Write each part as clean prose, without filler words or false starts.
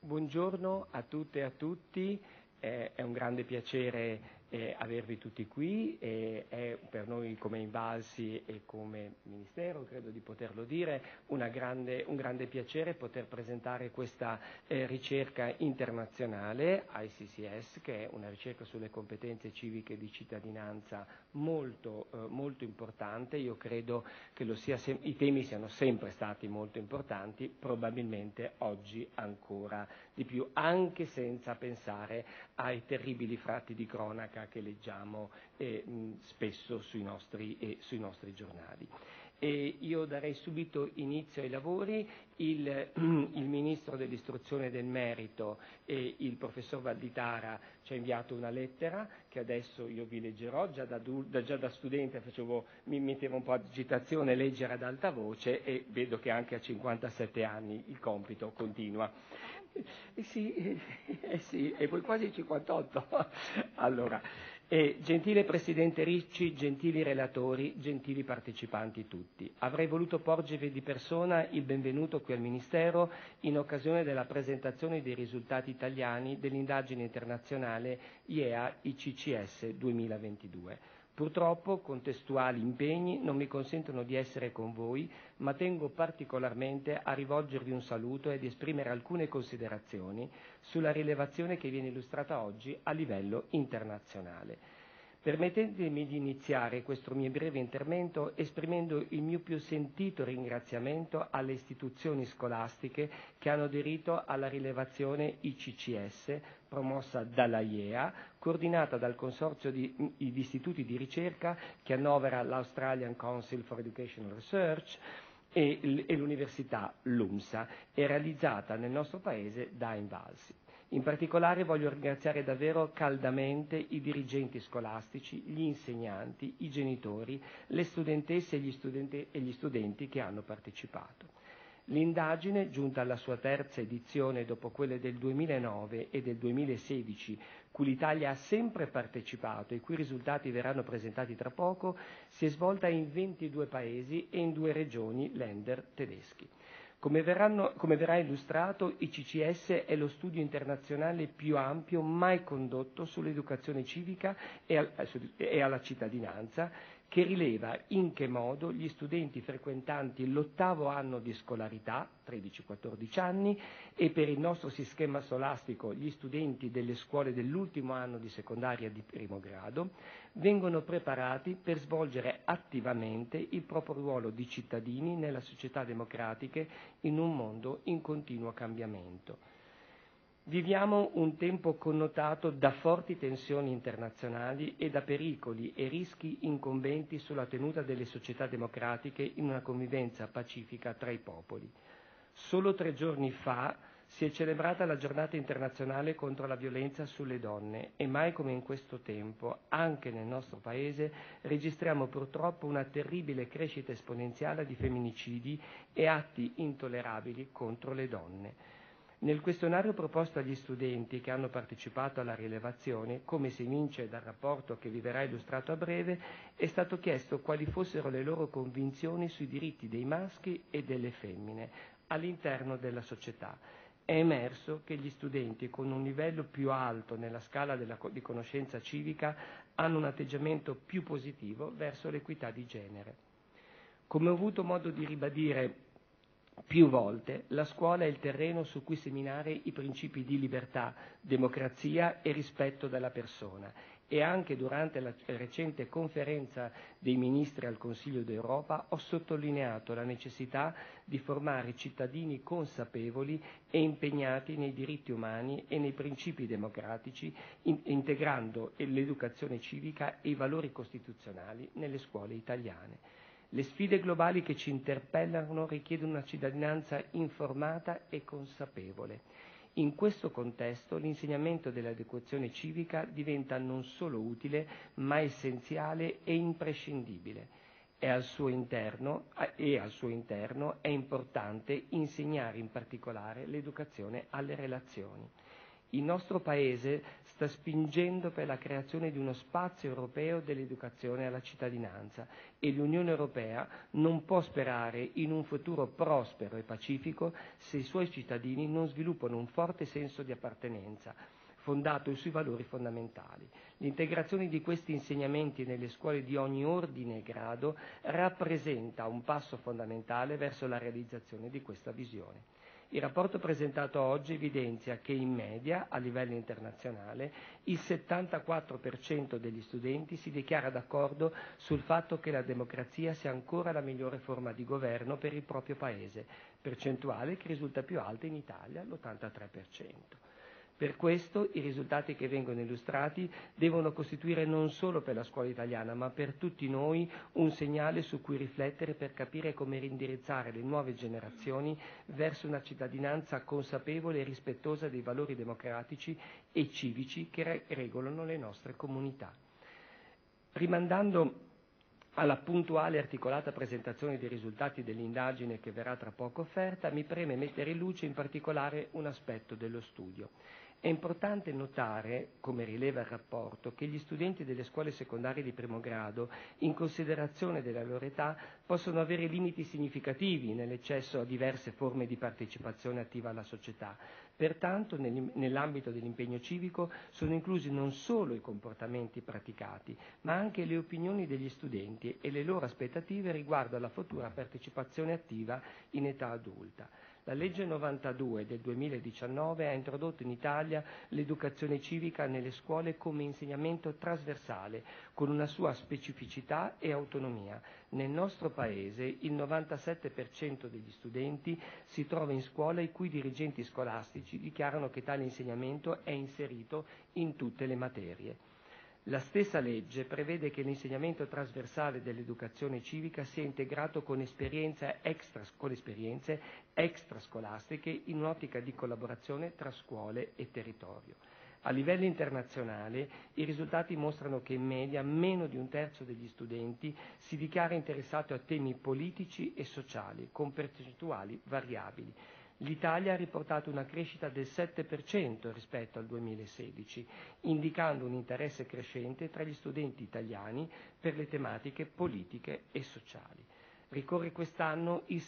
Buongiorno a tutte e a tutti, è un grande piacere avervi tutti qui, è per noi come Invalsi e come Ministero, credo di poterlo dire, un grande piacere poter presentare questa ricerca internazionale ICCS, che è una ricerca sulle competenze civiche di cittadinanza molto importante. Io credo che i temi siano sempre stati molto importanti, probabilmente oggi ancora di più, anche senza pensare ai terribili fatti di cronaca che leggiamo spesso sui nostri giornali. Io darei subito inizio ai lavori. Il Ministro dell'Istruzione e del Merito, il Professor Valditara, ci ha inviato una lettera che adesso io vi leggerò. Già da studente mi mettevo un po' di agitazione leggere ad alta voce e vedo che anche a 57 anni il compito continua. Sì, e poi quasi 58. Allora, gentile Presidente Ricci, gentili relatori, gentili partecipanti tutti, avrei voluto porgervi di persona il benvenuto qui al Ministero in occasione della presentazione dei risultati italiani dell'indagine internazionale IEA-ICCS 2022. Purtroppo contestuali impegni non mi consentono di essere con voi, ma tengo particolarmente a rivolgervi un saluto ed esprimere alcune considerazioni sulla rilevazione che viene illustrata oggi a livello internazionale. Permettetemi di iniziare questo mio breve intervento esprimendo il mio più sentito ringraziamento alle istituzioni scolastiche che hanno aderito alla rilevazione ICCS promossa dalla IEA, coordinata dal consorzio di istituti di ricerca che annovera l'Australian Council for Educational Research e l'Università LUMSA e realizzata nel nostro Paese da Invalsi. In particolare voglio ringraziare davvero caldamente i dirigenti scolastici, gli insegnanti, i genitori, le studentesse e gli studenti che hanno partecipato. L'indagine, giunta alla sua terza edizione dopo quelle del 2009 e del 2016, cui l'Italia ha sempre partecipato e i cui risultati verranno presentati tra poco, si è svolta in 22 paesi e in 2 regioni Länder tedeschi. Come verrà illustrato, ICCS è lo studio internazionale più ampio mai condotto sull'educazione civica e alla cittadinanza, che rileva in che modo gli studenti frequentanti l'8º anno di scolarità, 13-14 anni, e per il nostro sistema scolastico gli studenti delle scuole dell'ultimo anno di secondaria di primo grado, vengono preparati per svolgere attivamente il proprio ruolo di cittadini nella società democratiche in un mondo in continuo cambiamento. Viviamo un tempo connotato da forti tensioni internazionali e da pericoli e rischi incombenti sulla tenuta delle società democratiche in una convivenza pacifica tra i popoli. Solo 3 giorni fa si è celebrata la giornata internazionale contro la violenza sulle donne e mai come in questo tempo, anche nel nostro Paese, registriamo purtroppo una terribile crescita esponenziale di femminicidi e atti intollerabili contro le donne. Nel questionario proposto agli studenti che hanno partecipato alla rilevazione, come si evince dal rapporto che vi verrà illustrato a breve, è stato chiesto quali fossero le loro convinzioni sui diritti dei maschi e delle femmine all'interno della società. È emerso che gli studenti con un livello più alto nella scala di conoscenza civica hanno un atteggiamento più positivo verso l'equità di genere. Come ho avuto modo di ribadire più volte, la scuola è il terreno su cui seminare i principi di libertà, democrazia e rispetto della persona e anche durante la recente conferenza dei ministri al Consiglio d'Europa ho sottolineato la necessità di formare cittadini consapevoli e impegnati nei diritti umani e nei principi democratici, integrando l'educazione civica e i valori costituzionali nelle scuole italiane. Le sfide globali che ci interpellano richiedono una cittadinanza informata e consapevole. In questo contesto l'insegnamento dell'educazione civica diventa non solo utile, ma essenziale e imprescindibile. E al suo interno è importante insegnare in particolare l'educazione alle relazioni. Il nostro Paese sta spingendo per la creazione di uno spazio europeo dell'educazione alla cittadinanza e l'Unione Europea non può sperare in un futuro prospero e pacifico se i suoi cittadini non sviluppano un forte senso di appartenenza, fondato sui valori fondamentali. L'integrazione di questi insegnamenti nelle scuole di ogni ordine e grado rappresenta un passo fondamentale verso la realizzazione di questa visione. Il rapporto presentato oggi evidenzia che in media, a livello internazionale, il 74% degli studenti si dichiara d'accordo sul fatto che la democrazia sia ancora la migliore forma di governo per il proprio Paese, percentuale che risulta più alta in Italia, l'83%. Per questo i risultati che vengono illustrati devono costituire non solo per la scuola italiana, ma per tutti noi un segnale su cui riflettere per capire come indirizzare le nuove generazioni verso una cittadinanza consapevole e rispettosa dei valori democratici e civici che regolano le nostre comunità. Rimandando alla puntuale e articolata presentazione dei risultati dell'indagine che verrà tra poco offerta, mi preme mettere in luce in particolare un aspetto dello studio. È importante notare, come rileva il rapporto, che gli studenti delle scuole secondarie di primo grado, in considerazione della loro età, possono avere limiti significativi nell'accesso a diverse forme di partecipazione attiva alla società. Pertanto, nell'ambito dell'impegno civico sono inclusi non solo i comportamenti praticati, ma anche le opinioni degli studenti e le loro aspettative riguardo alla futura partecipazione attiva in età adulta. La legge 92 del 2019 ha introdotto in Italia l'educazione civica nelle scuole come insegnamento trasversale, con una sua specificità e autonomia. Nel nostro Paese il 97% degli studenti si trova in scuola i cui dirigenti scolastici dichiarano che tale insegnamento è inserito in tutte le materie. La stessa legge prevede che l'insegnamento trasversale dell'educazione civica sia integrato con esperienze extrascolastiche in un'ottica di collaborazione tra scuole e territorio. A livello internazionale i risultati mostrano che in media meno di un terzo degli studenti si dichiara interessato a temi politici e sociali, con percentuali variabili. L'Italia ha riportato una crescita del 7% rispetto al 2016, indicando un interesse crescente tra gli studenti italiani per le tematiche politiche e sociali. Ricorre quest'anno il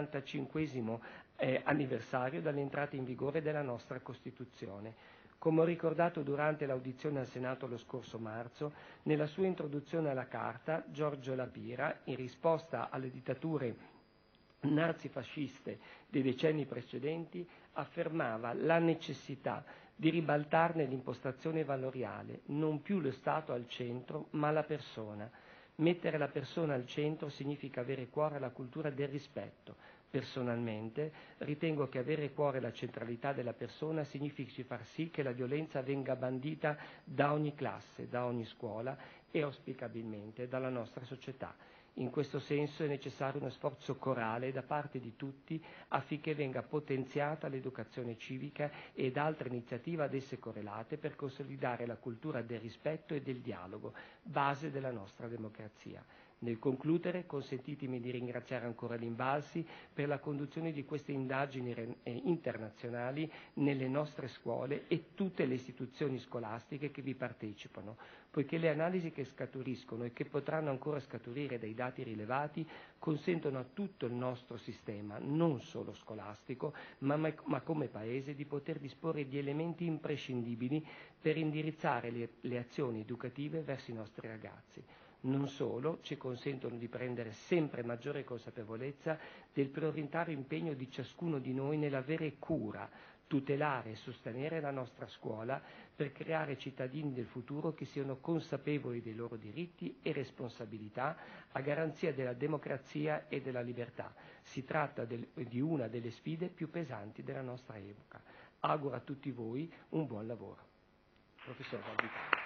75° anniversario dall'entrata in vigore della nostra Costituzione. Come ho ricordato durante l'audizione al Senato lo scorso marzo, nella sua introduzione alla Carta, Giorgio La Pira, in risposta alle dittature nazifasciste dei decenni precedenti, affermava la necessità di ribaltarne l'impostazione valoriale, non più lo Stato al centro, ma la persona. Mettere la persona al centro significa avere a cuore la cultura del rispetto. Personalmente ritengo che avere a cuore la centralità della persona significhi far sì che la violenza venga bandita da ogni classe, da ogni scuola e auspicabilmente dalla nostra società. In questo senso è necessario uno sforzo corale da parte di tutti affinché venga potenziata l'educazione civica ed altre iniziative ad esse correlate per consolidare la cultura del rispetto e del dialogo, base della nostra democrazia. Nel concludere, consentitemi di ringraziare ancora l'Invalsi per la conduzione di queste indagini internazionali nelle nostre scuole e tutte le istituzioni scolastiche che vi partecipano, poiché le analisi che scaturiscono e che potranno ancora scaturire dai dati rilevati consentono a tutto il nostro sistema, non solo scolastico, ma come Paese, di poter disporre di elementi imprescindibili per indirizzare le azioni educative verso i nostri ragazzi. Non solo, ci consentono di prendere sempre maggiore consapevolezza del prioritario impegno di ciascuno di noi nell'avere cura, tutelare e sostenere la nostra scuola per creare cittadini del futuro che siano consapevoli dei loro diritti e responsabilità a garanzia della democrazia e della libertà. Si tratta di una delle sfide più pesanti della nostra epoca. Auguro a tutti voi un buon lavoro. Professor Valditara.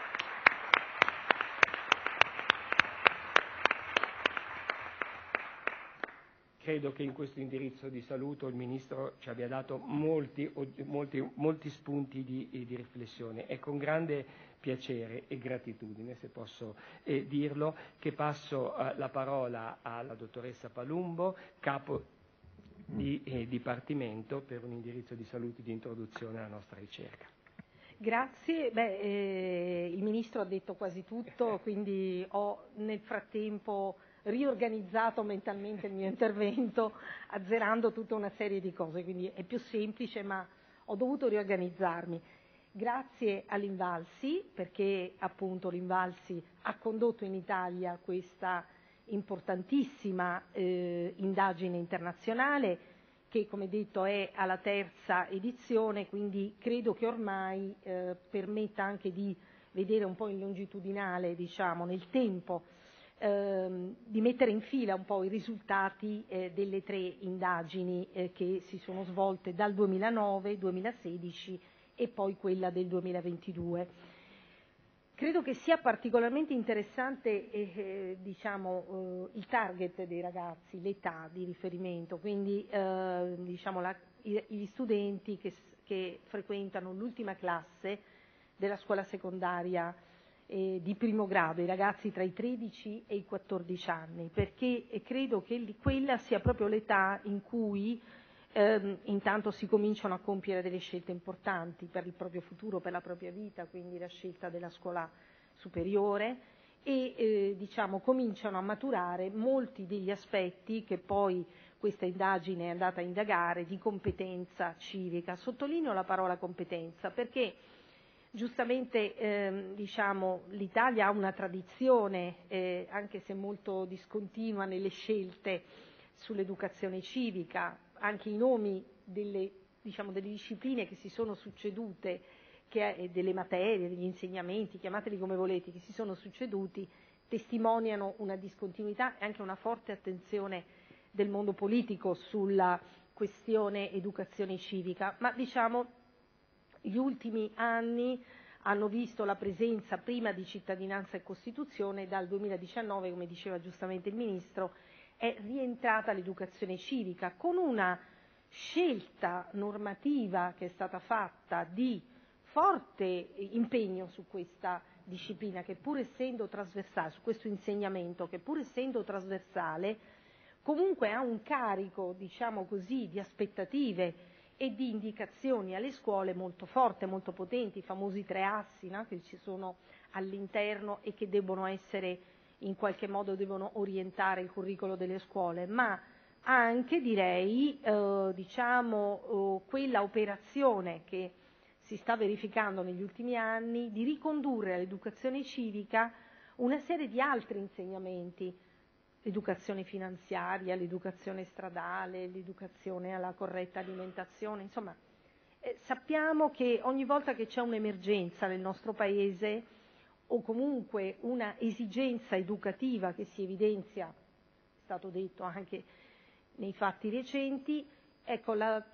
Credo che in questo indirizzo di saluto il Ministro ci abbia dato molti spunti di riflessione. È con grande piacere e gratitudine, se posso dirlo, che passo la parola alla dottoressa Palumbo, capo di Dipartimento, per un indirizzo di saluti di introduzione alla nostra ricerca. Grazie. Il Ministro ha detto quasi tutto, quindi ho nel frattempo riorganizzato mentalmente il mio intervento, azzerando tutta una serie di cose, quindi è più semplice, ma ho dovuto riorganizzarmi. Grazie all'Invalsi, perché appunto l'Invalsi ha condotto in Italia questa importantissima indagine internazionale, che come detto è alla terza edizione, quindi credo che ormai permetta anche di vedere un po' in longitudinale, diciamo, nel tempo, di mettere in fila un po' i risultati delle 3 indagini che si sono svolte dal 2009, 2016 e poi quella del 2022. Credo che sia particolarmente interessante diciamo, il target dei ragazzi, l'età di riferimento, quindi diciamo, gli studenti che frequentano l'ultima classe della scuola secondaria di primo grado, i ragazzi tra i 13 e i 14 anni, perché credo che quella sia proprio l'età in cui intanto si cominciano a compiere delle scelte importanti per il proprio futuro, per la propria vita, quindi la scelta della scuola superiore e diciamo, cominciano a maturare molti degli aspetti che poi questa indagine è andata a indagare di competenza civica. Sottolineo la parola competenza perché giustamente diciamo, l'Italia ha una tradizione, anche se molto discontinua nelle scelte sull'educazione civica, anche i nomi delle discipline che si sono succedute, delle materie, degli insegnamenti, chiamateli come volete, che si sono succeduti, testimoniano una discontinuità e anche una forte attenzione del mondo politico sulla questione educazione civica, ma diciamo gli ultimi anni hanno visto la presenza prima di Cittadinanza e Costituzione, dal 2019, come diceva giustamente il Ministro, è rientrata l'educazione civica con una scelta normativa che è stata fatta di forte impegno su questa disciplina che pur essendo trasversale, su questo insegnamento che pur essendo trasversale comunque ha un carico, diciamo così, di aspettative e di indicazioni alle scuole molto forte, molto potenti, i famosi 3 assi, no? Che ci sono all'interno e che debbono essere in qualche modo devono orientare il curricolo delle scuole, ma anche direi diciamo quella operazione che si sta verificando negli ultimi anni di ricondurre all'educazione civica una serie di altri insegnamenti, l'educazione finanziaria, l'educazione stradale, l'educazione alla corretta alimentazione, insomma sappiamo che ogni volta che c'è un'emergenza nel nostro Paese o comunque una esigenza educativa che si evidenzia, è stato detto anche nei fatti recenti, ecco la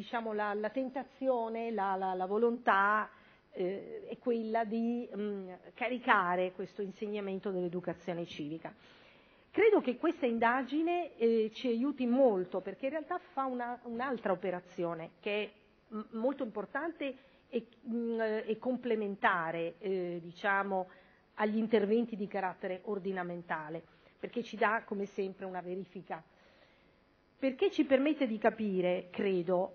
tentazione, la volontà è quella di caricare questo insegnamento dell'educazione civica. Credo che questa indagine ci aiuti molto perché in realtà fa un'altra operazione che è molto importante e complementare diciamo, agli interventi di carattere ordinamentale, perché ci dà come sempre una verifica, perché ci permette di capire, credo,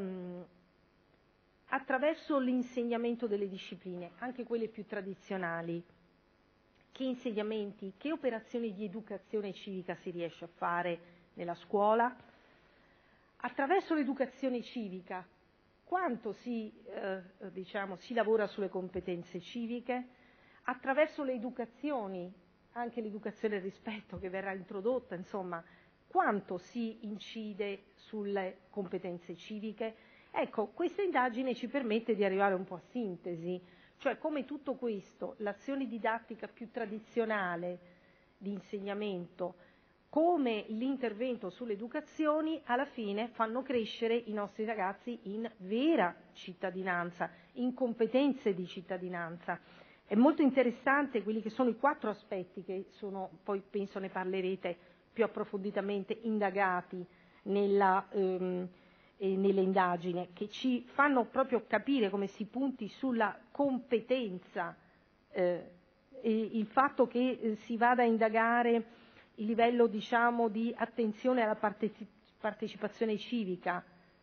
attraverso l'insegnamento delle discipline, anche quelle più tradizionali, che insegnamenti, che operazioni di educazione civica si riesce a fare nella scuola, attraverso l'educazione civica, quanto si lavora sulle competenze civiche, attraverso le educazioni, anche l'educazione al rispetto che verrà introdotta, insomma, quanto si incide sulle competenze civiche. Ecco, questa indagine ci permette di arrivare un po' a sintesi, cioè come tutto questo, l'azione didattica più tradizionale di insegnamento, come l'intervento sulle educazioni, alla fine fanno crescere i nostri ragazzi in vera cittadinanza, in competenze di cittadinanza. È molto interessante quelli che sono i 4 aspetti che sono, poi penso ne parlerete più approfonditamente, indagati nell'indagine, che ci fanno proprio capire come si punti sulla competenza, il fatto che si vada a indagare il livello diciamo, di attenzione alla partecipazione civica,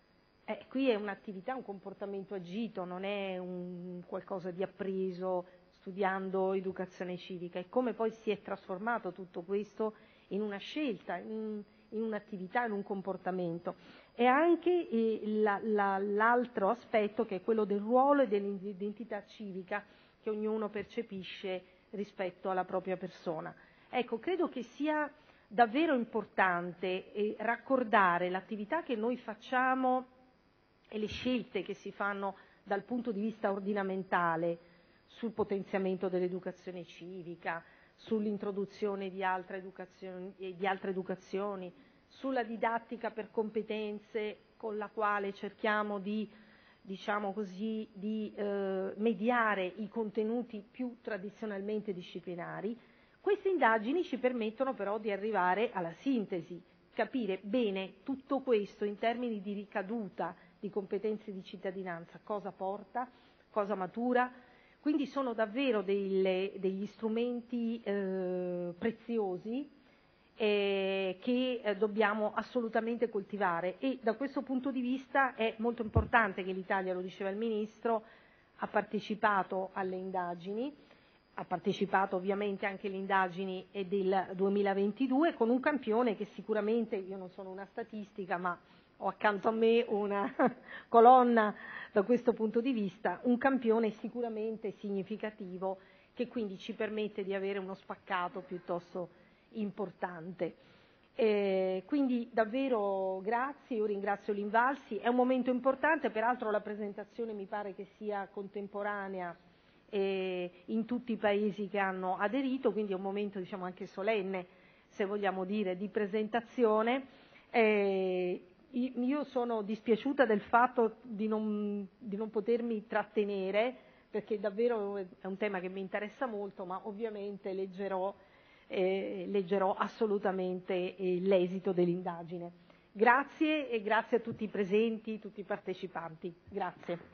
Qui è un'attività, un comportamento agito, non è un qualcosa di appreso studiando educazione civica, e come poi si è trasformato tutto questo in una scelta, in un'attività, in un comportamento. E anche l'altro aspetto, che è quello del ruolo e dell'identità civica che ognuno percepisce rispetto alla propria persona. Ecco, credo che sia davvero importante raccordare l'attività che noi facciamo e le scelte che si fanno dal punto di vista ordinamentale sul potenziamento dell'educazione civica, sull'introduzione di altre educazioni, sulla didattica per competenze con la quale cerchiamo di, diciamo così, di mediare i contenuti più tradizionalmente disciplinari. Queste indagini ci permettono però di arrivare alla sintesi, capire bene tutto questo in termini di ricaduta di competenze di cittadinanza, cosa porta, cosa matura. Quindi sono davvero degli strumenti preziosi che dobbiamo assolutamente coltivare, e da questo punto di vista è molto importante che l'Italia, lo diceva il Ministro, ha partecipato alle indagini, ha partecipato ovviamente anche alle indagini del 2022 con un campione che sicuramente, io non sono una statistica, ma ho accanto a me una colonna da questo punto di vista, un campione sicuramente significativo, che quindi ci permette di avere uno spaccato piuttosto importante. Quindi davvero grazie, io ringrazio l'Invalsi, è un momento importante, peraltro la presentazione mi pare che sia contemporanea in tutti i paesi che hanno aderito, quindi è un momento, diciamo, anche solenne, se vogliamo dire, di presentazione. Io sono dispiaciuta del fatto di non potermi trattenere, perché davvero è un tema che mi interessa molto, ma ovviamente leggerò assolutamente l'esito dell'indagine. Grazie, e grazie a tutti i presenti, tutti i partecipanti. Grazie.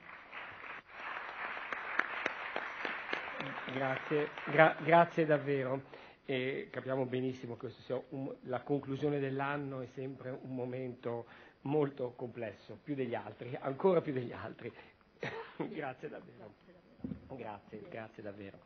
Grazie davvero. Capiamo benissimo che questo sia la conclusione dell'anno è sempre un momento molto complesso, più degli altri, ancora più degli altri. Grazie davvero. Grazie davvero.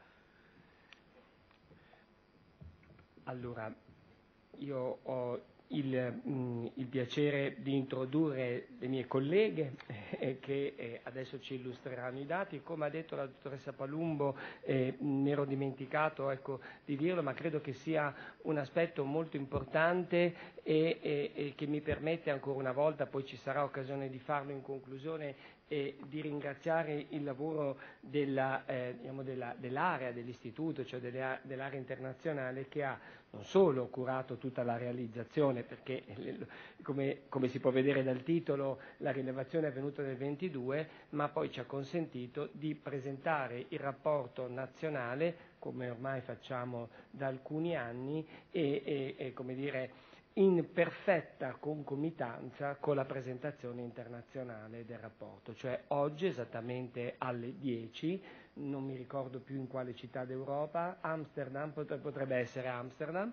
Allora, io ho il piacere di introdurre le mie colleghe che adesso ci illustreranno i dati. Come ha detto la dottoressa Palumbo, mi ero dimenticato di dirlo, ma credo che sia un aspetto molto importante e che mi permette ancora una volta, poi ci sarà occasione di farlo in conclusione, di ringraziare il lavoro dell'area dell'istituto, cioè dell'area internazionale, che ha non solo curato tutta la realizzazione, perché come si può vedere dal titolo la rilevazione è avvenuta nel 22, ma poi ci ha consentito di presentare il rapporto nazionale, come ormai facciamo da alcuni anni, e come dire, in perfetta concomitanza con la presentazione internazionale del rapporto, cioè oggi esattamente alle 10, non mi ricordo più in quale città d'Europa, Amsterdam, potrebbe essere Amsterdam,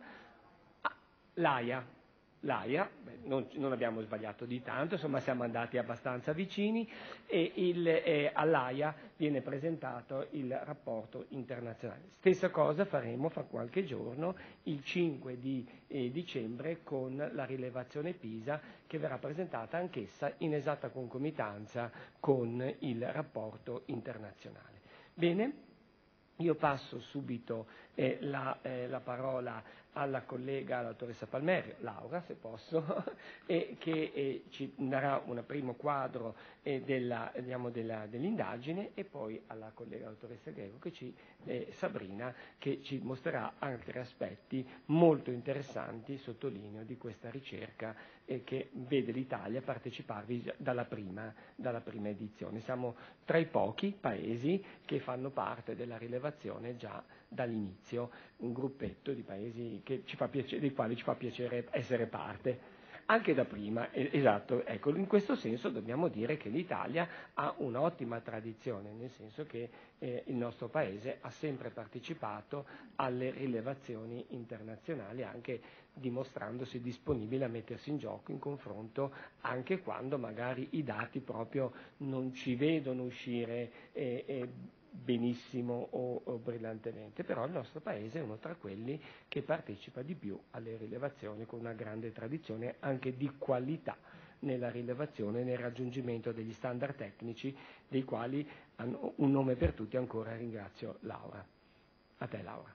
l'Aia, non abbiamo sbagliato di tanto, insomma siamo andati abbastanza vicini, e all'Aia viene presentato il rapporto internazionale. Stessa cosa faremo fra qualche giorno, il 5 di dicembre, con la rilevazione PISA, che verrà presentata anch'essa in esatta concomitanza con il rapporto internazionale. Bene, io passo subito la parola alla collega, la dottoressa Palmerio, Laura se posso, che ci darà un primo quadro dell'indagine, e poi alla collega dottoressa Greco, Sabrina, che ci mostrerà altri aspetti molto interessanti, sottolineo, di questa ricerca che vede l'Italia parteciparvi dalla prima edizione. Siamo tra i pochi paesi che fanno parte della rilevazione già dall'inizio, un gruppetto di paesi dei quali ci fa piacere essere parte. anche da prima, esatto. Ecco, in questo senso dobbiamo dire che l'Italia ha un'ottima tradizione, nel senso che il nostro Paese ha sempre partecipato alle rilevazioni internazionali, anche dimostrandosi disponibile a mettersi in gioco in confronto, anche quando magari i dati proprio non ci vedono uscire benissimo o brillantemente, però il nostro Paese è uno tra quelli che partecipa di più alle rilevazioni, con una grande tradizione anche di qualità nella rilevazione e nel raggiungimento degli standard tecnici, dei quali hanno un nome per tutti. Ancora ringrazio Laura. A te, Laura.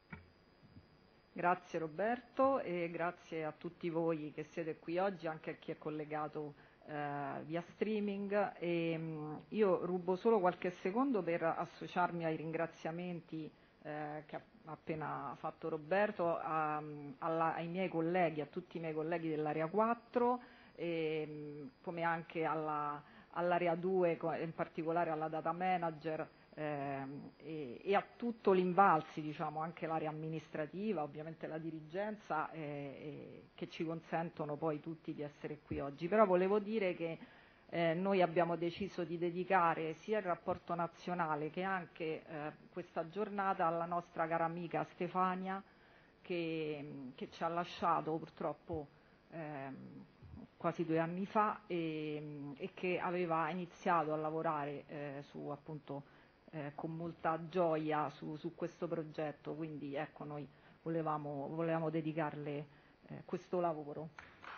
Grazie Roberto e grazie a tutti voi che siete qui oggi, anche a chi è collegato via streaming. Io rubo solo qualche secondo per associarmi ai ringraziamenti che ha appena fatto Roberto, ai miei colleghi, a tutti i miei colleghi dell'area 4, come anche all'area 2, in particolare alla data manager, e a tutto l'Invalsi, diciamo, anche l'area amministrativa, ovviamente la dirigenza, che ci consentono poi tutti di essere qui oggi. Però volevo dire che noi abbiamo deciso di dedicare sia il rapporto nazionale che anche questa giornata alla nostra cara amica Stefania, che ci ha lasciato purtroppo quasi 2 anni fa, e che aveva iniziato a lavorare su, appunto, con molta gioia su questo progetto. Quindi ecco, noi volevamo dedicarle questo lavoro.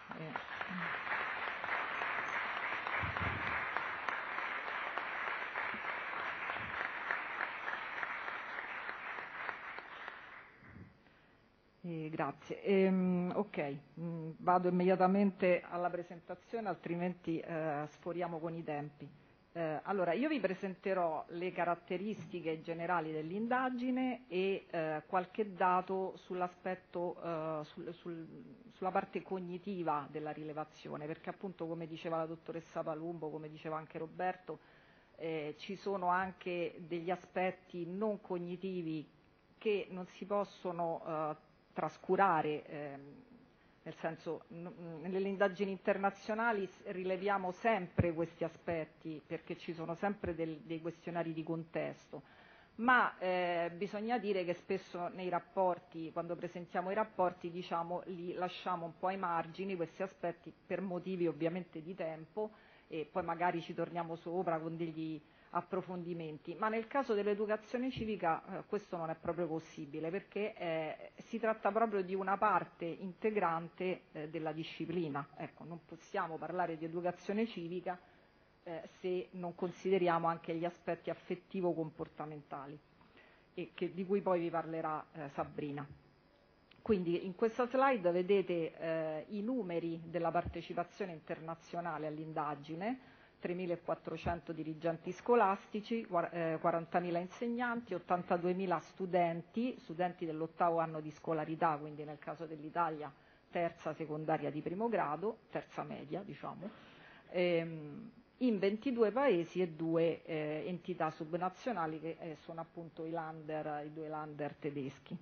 Grazie. Ok, vado immediatamente alla presentazione, altrimenti sforiamo con i tempi. Allora, io vi presenterò le caratteristiche generali dell'indagine e qualche dato sull'aspetto, sulla parte cognitiva della rilevazione, perché appunto, come diceva la dottoressa Palumbo, come diceva anche Roberto, ci sono anche degli aspetti non cognitivi che non si possono trascurare, nel senso, nelle indagini internazionali rileviamo sempre questi aspetti perché ci sono sempre dei questionari di contesto, ma bisogna dire che spesso nei rapporti, quando presentiamo i rapporti, diciamo, li lasciamo un po' ai margini questi aspetti per motivi ovviamente di tempo, e poi magari ci torniamo sopra con degli approfondimenti. Ma nel caso dell'educazione civica questo non è proprio possibile, perché si tratta proprio di una parte integrante della disciplina. Ecco, non possiamo parlare di educazione civica se non consideriamo anche gli aspetti affettivo-comportamentali, di cui poi vi parlerà Sabrina. Quindi in questa slide vedete i numeri della partecipazione internazionale all'indagine: 3.400 dirigenti scolastici, 40.000 insegnanti, 82.000 studenti dell'8º anno di scolarità, quindi nel caso dell'Italia terza secondaria di primo grado, terza media diciamo, in 22 paesi e 2 entità subnazionali che sono appunto i 2 Länder tedeschi.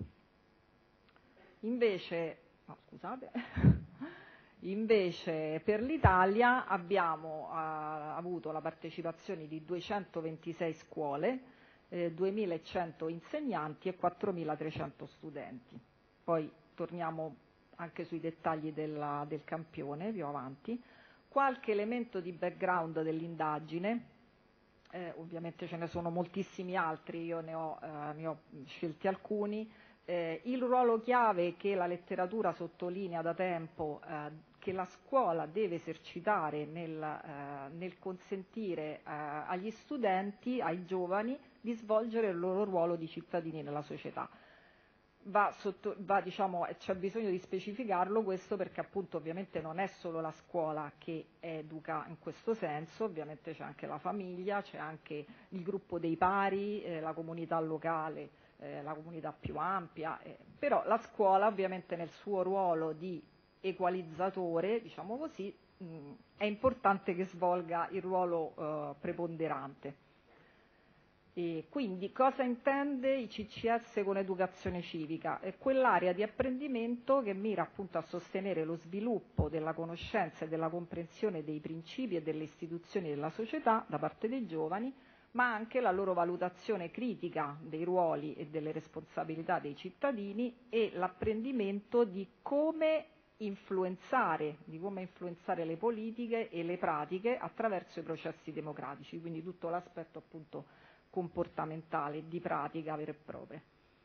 Invece per l'Italia abbiamo avuto la partecipazione di 226 scuole, 2.100 insegnanti e 4.300 studenti. Poi torniamo anche sui dettagli del campione più avanti. Qualche elemento di background dell'indagine, ovviamente ce ne sono moltissimi altri, io ne ho scelti alcuni. Il ruolo chiave che la letteratura sottolinea da tempo, che la scuola deve esercitare nel consentire agli studenti, ai giovani, di svolgere il loro ruolo di cittadini nella società. Diciamo, c'è bisogno di specificarlo questo, perché appunto ovviamente non è solo la scuola che educa in questo senso, ovviamente c'è anche la famiglia, c'è anche il gruppo dei pari, la comunità locale, la comunità più ampia, però la scuola ovviamente nel suo ruolo di equalizzatore, diciamo così, è importante che svolga il ruolo preponderante. E quindi cosa intende il CCS con educazione civica? È quell'area di apprendimento che mira appunto a sostenere lo sviluppo della conoscenza e della comprensione dei principi e delle istituzioni della società da parte dei giovani, ma anche la loro valutazione critica dei ruoli e delle responsabilità dei cittadini e l'apprendimento di come influenzare le politiche e le pratiche attraverso i processi democratici, quindi tutto l'aspetto appunto comportamentale, di pratica vera e propria.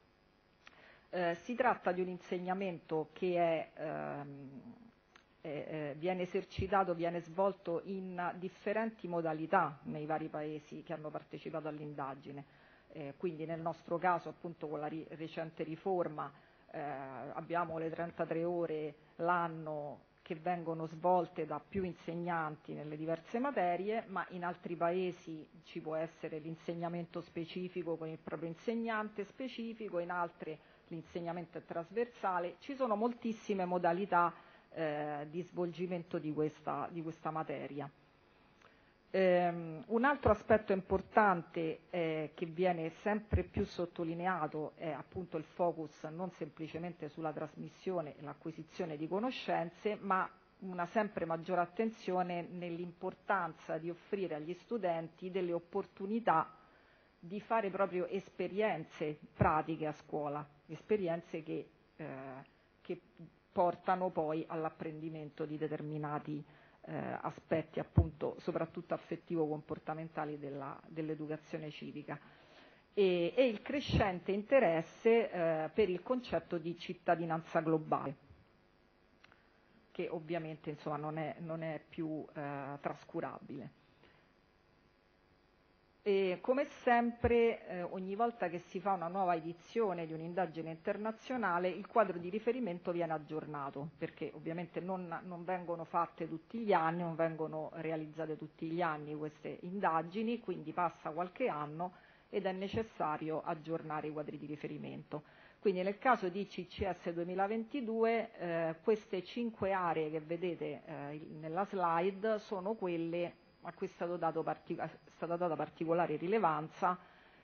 Si tratta di un insegnamento che viene esercitato, viene svolto in differenti modalità nei vari paesi che hanno partecipato all'indagine. Quindi nel nostro caso appunto con la recente riforma abbiamo le 33 ore l'anno che vengono svolte da più insegnanti nelle diverse materie, ma in altri paesi ci può essere l'insegnamento specifico con il proprio insegnante specifico, in altri l'insegnamento è trasversale. Ci sono moltissime modalità di svolgimento di questa materia. Un altro aspetto importante che viene sempre più sottolineato è appunto il focus non semplicemente sulla trasmissione e l'acquisizione di conoscenze, ma una sempre maggiore attenzione nell'importanza di offrire agli studenti delle opportunità di fare proprio esperienze pratiche a scuola, esperienze che portano poi all'apprendimento di determinati aspetti appunto soprattutto affettivo-comportamentali dell'educazione civica e il crescente interesse per il concetto di cittadinanza globale, che ovviamente insomma non è più trascurabile. E come sempre, ogni volta che si fa una nuova edizione di un'indagine internazionale, il quadro di riferimento viene aggiornato, perché ovviamente non vengono fatte tutti gli anni, non vengono realizzate tutti gli anni queste indagini, quindi passa qualche anno ed è necessario aggiornare i quadri di riferimento. Quindi nel caso di CCS 2022, queste 5 aree che vedete nella slide sono quelle a cui è stata data particolare rilevanza.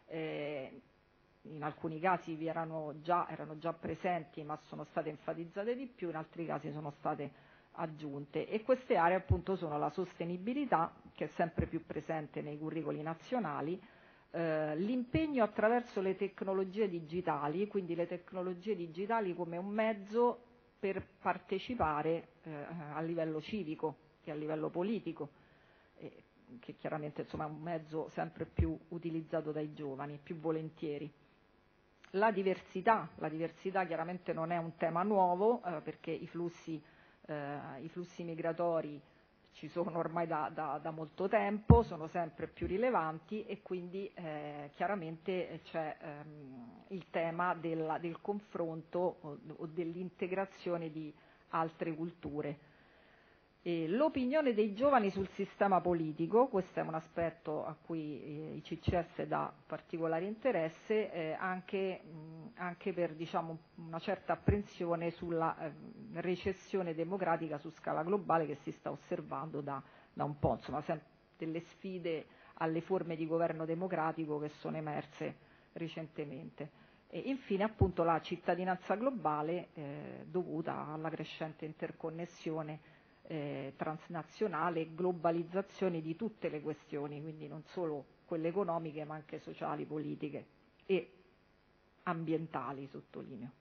In alcuni casi erano già presenti ma sono state enfatizzate di più, in altri casi sono state aggiunte, e queste aree appunto sono la sostenibilità, che è sempre più presente nei curricoli nazionali, l'impegno attraverso le tecnologie digitali, quindi le tecnologie digitali come un mezzo per partecipare a livello civico e a livello politico, che chiaramente insomma, è un mezzo sempre più utilizzato dai giovani, più volentieri. La diversità chiaramente non è un tema nuovo, perché i flussi migratori ci sono ormai da molto tempo, sono sempre più rilevanti e quindi chiaramente c'è il tema del confronto o dell'integrazione di altre culture. L'opinione dei giovani sul sistema politico, questo è un aspetto a cui il CCS dà particolare interesse, anche per diciamo, una certa apprensione sulla recessione democratica su scala globale che si sta osservando da un po', insomma, delle sfide alle forme di governo democratico che sono emerse recentemente. E infine appunto la cittadinanza globale dovuta alla crescente interconnessione transnazionale e globalizzazione di tutte le questioni, quindi non solo quelle economiche ma anche sociali, politiche e ambientali, sottolineo.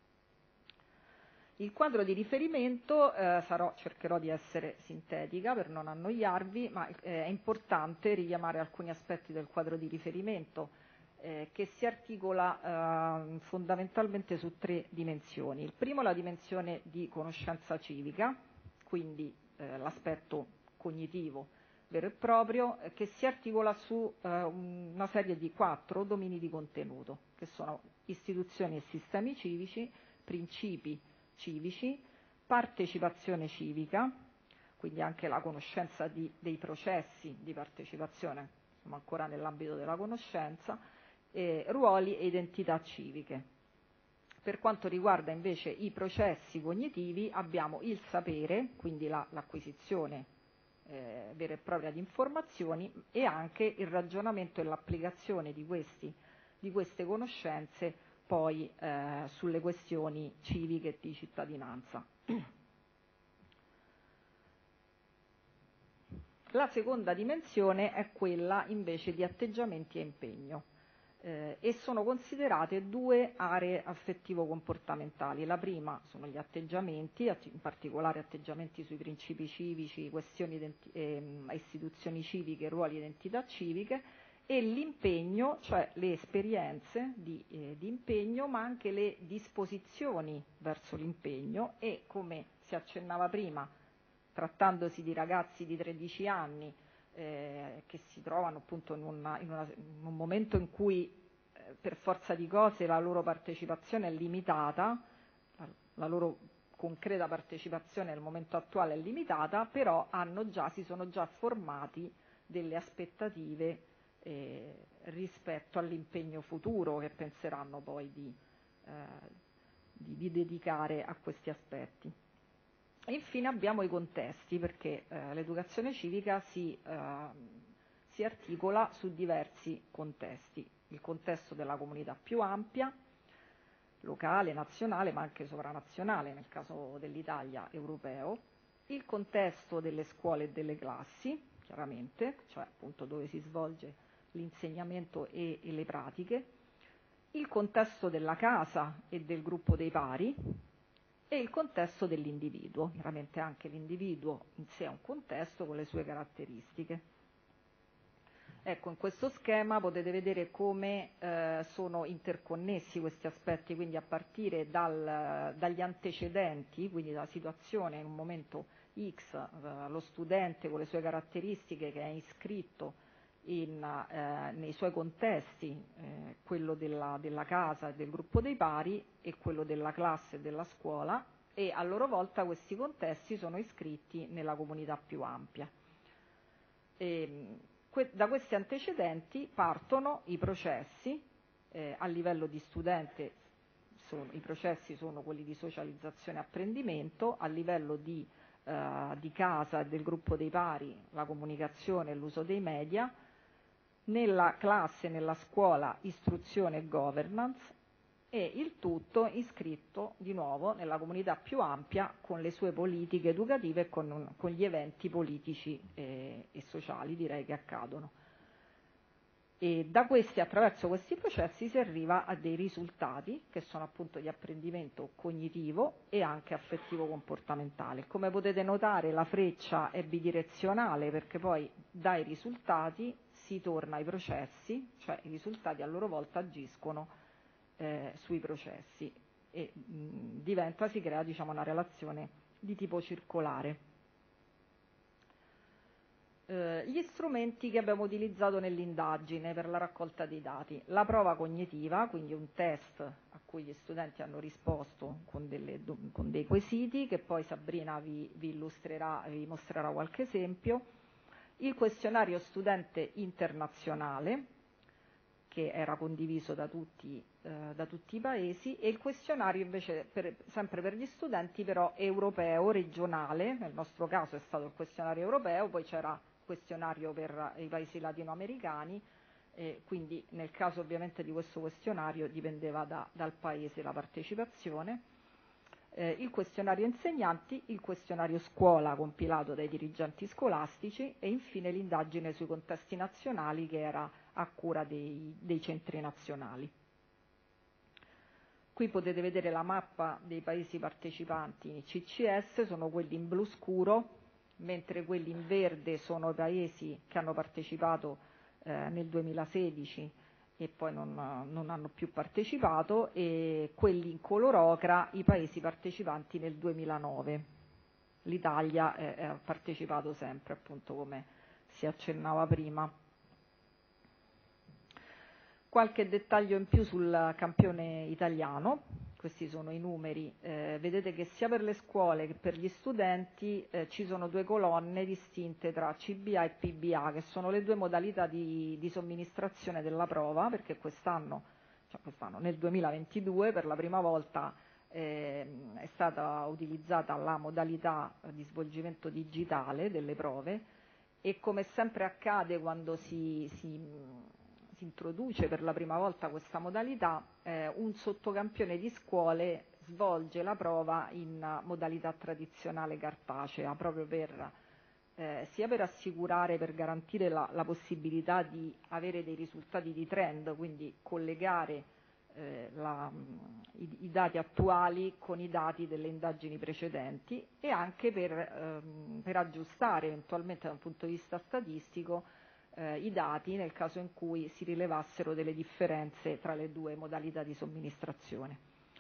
Il quadro di riferimento, cercherò di essere sintetica per non annoiarvi, ma è importante richiamare alcuni aspetti del quadro di riferimento che si articola fondamentalmente su 3 dimensioni. Il primo è la dimensione di conoscenza civica, quindi l'aspetto cognitivo vero e proprio, che si articola su una serie di 4 domini di contenuto, che sono istituzioni e sistemi civici, principi civici, partecipazione civica, quindi anche la conoscenza dei processi di partecipazione, siamo ancora nell'ambito della conoscenza, ruoli e identità civiche. Per quanto riguarda invece i processi cognitivi abbiamo il sapere, quindi l'acquisizione vera e propria di informazioni, e anche il ragionamento e l'applicazione di queste conoscenze poi sulle questioni civiche e di cittadinanza. La seconda dimensione è quella invece di atteggiamenti e impegno, e sono considerate due aree affettivo-comportamentali. La prima sono gli atteggiamenti, in particolare atteggiamenti sui principi civici, questioni istituzioni civiche, ruoli e identità civiche, e l'impegno, cioè le esperienze di impegno, ma anche le disposizioni verso l'impegno, e come si accennava prima, trattandosi di ragazzi di 13 anni che si trovano appunto in un momento in cui per forza di cose la loro partecipazione è limitata, la loro concreta partecipazione nel momento attuale è limitata, però si sono già formati delle aspettative rispetto all'impegno futuro che penseranno poi di dedicare a questi aspetti. E infine abbiamo i contesti, perché l'educazione civica si articola su diversi contesti: il contesto della comunità più ampia, locale, nazionale, ma anche sovranazionale, nel caso dell'Italia europeo, il contesto delle scuole e delle classi, chiaramente, cioè appunto dove si svolge l'insegnamento e le pratiche, il contesto della casa e del gruppo dei pari, e il contesto dell'individuo. Chiaramente anche l'individuo in sé è un contesto con le sue caratteristiche. Ecco, in questo schema potete vedere come sono interconnessi questi aspetti, quindi a partire dagli antecedenti, quindi dalla situazione in un momento X, lo studente con le sue caratteristiche che è iscritto nei suoi contesti, quello della casa e del gruppo dei pari e quello della classe e della scuola, e a loro volta questi contesti sono iscritti nella comunità più ampia. Da questi antecedenti partono i processi. A livello di studente i processi sono quelli di socializzazione e apprendimento, a livello di casa e del gruppo dei pari la comunicazione e l'uso dei media, nella classe e nella scuola istruzione e governance, e il tutto iscritto di nuovo nella comunità più ampia con le sue politiche educative e con gli eventi politici e sociali, direi, che accadono. E attraverso questi processi si arriva a dei risultati che sono appunto di apprendimento cognitivo e anche affettivo-comportamentale. Come potete notare, la freccia è bidirezionale, perché poi dai risultati si torna ai processi, cioè i risultati a loro volta agiscono sui processi, e si crea, diciamo, una relazione di tipo circolare. Gli strumenti che abbiamo utilizzato nell'indagine per la raccolta dei dati: la prova cognitiva, quindi un test a cui gli studenti hanno risposto con dei quesiti che poi Sabrina vi illustrerà, vi mostrerà qualche esempio; il questionario studente internazionale, che era condiviso da tutti i paesi, e il questionario invece sempre per gli studenti, però europeo, regionale. Nel nostro caso è stato il questionario europeo, poi c'era il questionario per i paesi latinoamericani, quindi nel caso ovviamente di questo questionario dipendeva dal paese la partecipazione. Il questionario insegnanti, il questionario scuola compilato dai dirigenti scolastici, e infine l'indagine sui contesti nazionali, che era a cura dei centri nazionali. Qui potete vedere la mappa dei paesi partecipanti in CCS, sono quelli in blu scuro, mentre quelli in verde sono i paesi che hanno partecipato nel 2016 e poi non hanno più partecipato, e quelli in color ocra i paesi partecipanti nel 2009. L'Italia ha partecipato sempre, appunto, come si accennava prima. Qualche dettaglio in più sul campione italiano: questi sono i numeri. Vedete che sia per le scuole che per gli studenti ci sono due colonne distinte tra CBA e PBA, che sono le due modalità di somministrazione della prova, perché quest'anno, nel 2022, per la prima volta è stata utilizzata la modalità di svolgimento digitale delle prove e, come sempre accade quando si introduce per la prima volta questa modalità, un sottocampione di scuole svolge la prova in modalità tradizionale cartacea, proprio sia per assicurare, per garantire la possibilità di avere dei risultati di trend, quindi collegare i dati attuali con i dati delle indagini precedenti, e anche per aggiustare eventualmente da un punto di vista statistico i dati nel caso in cui si rilevassero delle differenze tra le due modalità di somministrazione.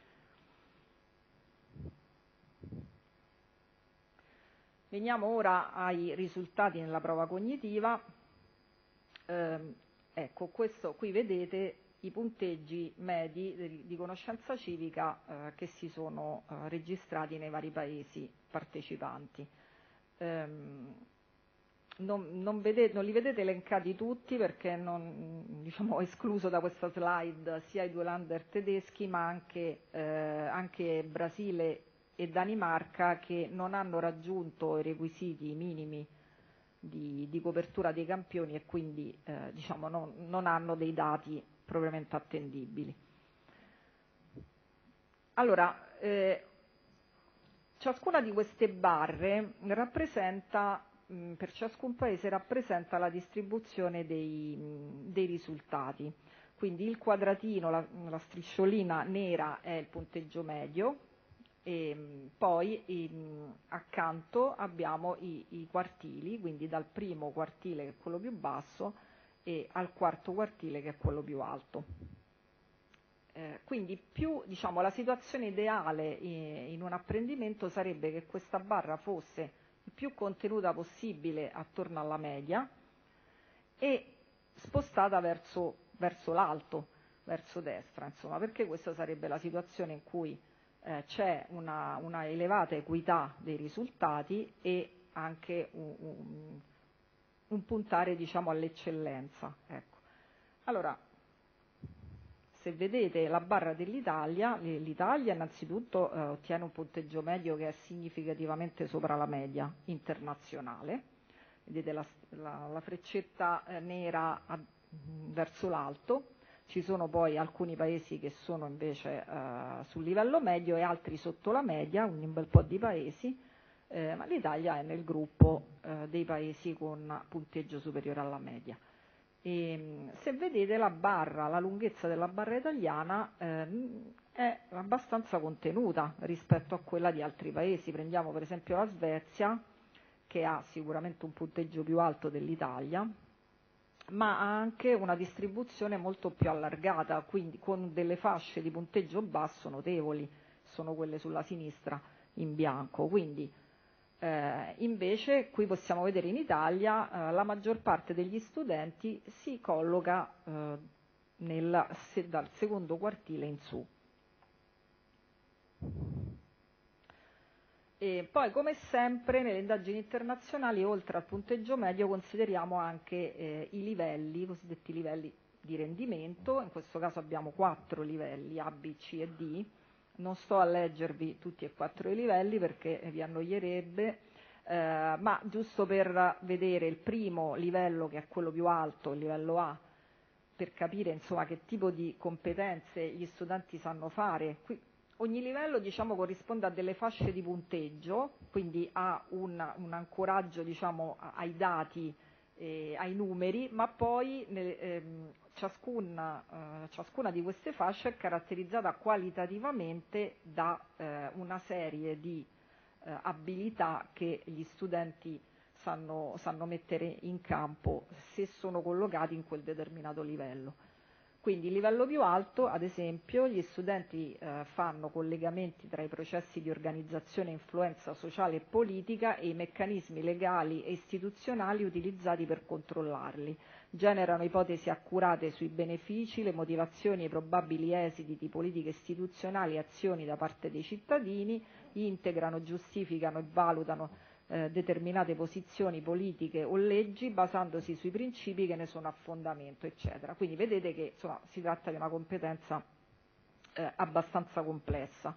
Veniamo ora ai risultati nella prova cognitiva. Ecco, qui vedete i punteggi medi di conoscenza civica che si sono registrati nei vari paesi partecipanti. Non li vedete elencati tutti perché ho escluso da questa slide sia i due Länder tedeschi ma anche Brasile e Danimarca, che non hanno raggiunto i requisiti minimi di copertura dei campioni e quindi non hanno dei dati propriamente attendibili. Allora, ciascuna di queste barre rappresenta, per ciascun paese rappresenta la distribuzione dei risultati. Quindi il quadratino, la strisciolina nera è il punteggio medio, e poi accanto abbiamo i quartili, quindi dal primo quartile, che è quello più basso, e al quarto quartile, che è quello più alto. Quindi la situazione ideale in un apprendimento sarebbe che questa barra fosse il più contenuta possibile attorno alla media e spostata verso l'alto, verso destra, insomma, perché questa sarebbe la situazione in cui c'è una elevata equità dei risultati e anche un puntare all'eccellenza. Ecco. Allora, se vedete la barra dell'Italia, l'Italia innanzitutto ottiene un punteggio medio che è significativamente sopra la media internazionale. Vedete la freccetta nera verso l'alto. Ci sono poi alcuni paesi che sono invece sul livello medio e altri sotto la media, un bel po' di paesi, ma l'Italia è nel gruppo dei paesi con punteggio superiore alla media. E, se vedete la lunghezza della barra italiana è abbastanza contenuta rispetto a quella di altri paesi. Prendiamo per esempio la Svezia, che ha sicuramente un punteggio più alto dell'Italia, ma ha anche una distribuzione molto più allargata, quindi con delle fasce di punteggio basso notevoli, sono quelle sulla sinistra in bianco. Quindi invece qui possiamo vedere in Italia la maggior parte degli studenti si colloca dal secondo quartile in su. E poi, come sempre, nelle indagini internazionali, oltre al punteggio medio, consideriamo anche i livelli, i cosiddetti livelli di rendimento. In questo caso abbiamo 4 livelli, A, B, C e D. Non sto a leggervi tutti e 4 i livelli perché vi annoierebbe, ma giusto per vedere il primo livello, che è quello più alto, il livello A, per capire insomma che tipo di competenze gli studenti sanno fare. Ogni livello corrisponde a delle fasce di punteggio, quindi ha un ancoraggio ai dati, ai numeri, ma poi ciascuna di queste fasce è caratterizzata qualitativamente da una serie di abilità che gli studenti sanno mettere in campo se sono collocati in quel determinato livello. Quindi il livello più alto, ad esempio, gli studenti fanno collegamenti tra i processi di organizzazione e influenza sociale e politica e i meccanismi legali e istituzionali utilizzati per controllarli, generano ipotesi accurate sui benefici, le motivazioni e i probabili esiti di politiche istituzionali e azioni da parte dei cittadini, integrano, giustificano e valutano determinate posizioni politiche o leggi basandosi sui principi che ne sono a fondamento, eccetera. Quindi vedete che si tratta di una competenza abbastanza complessa.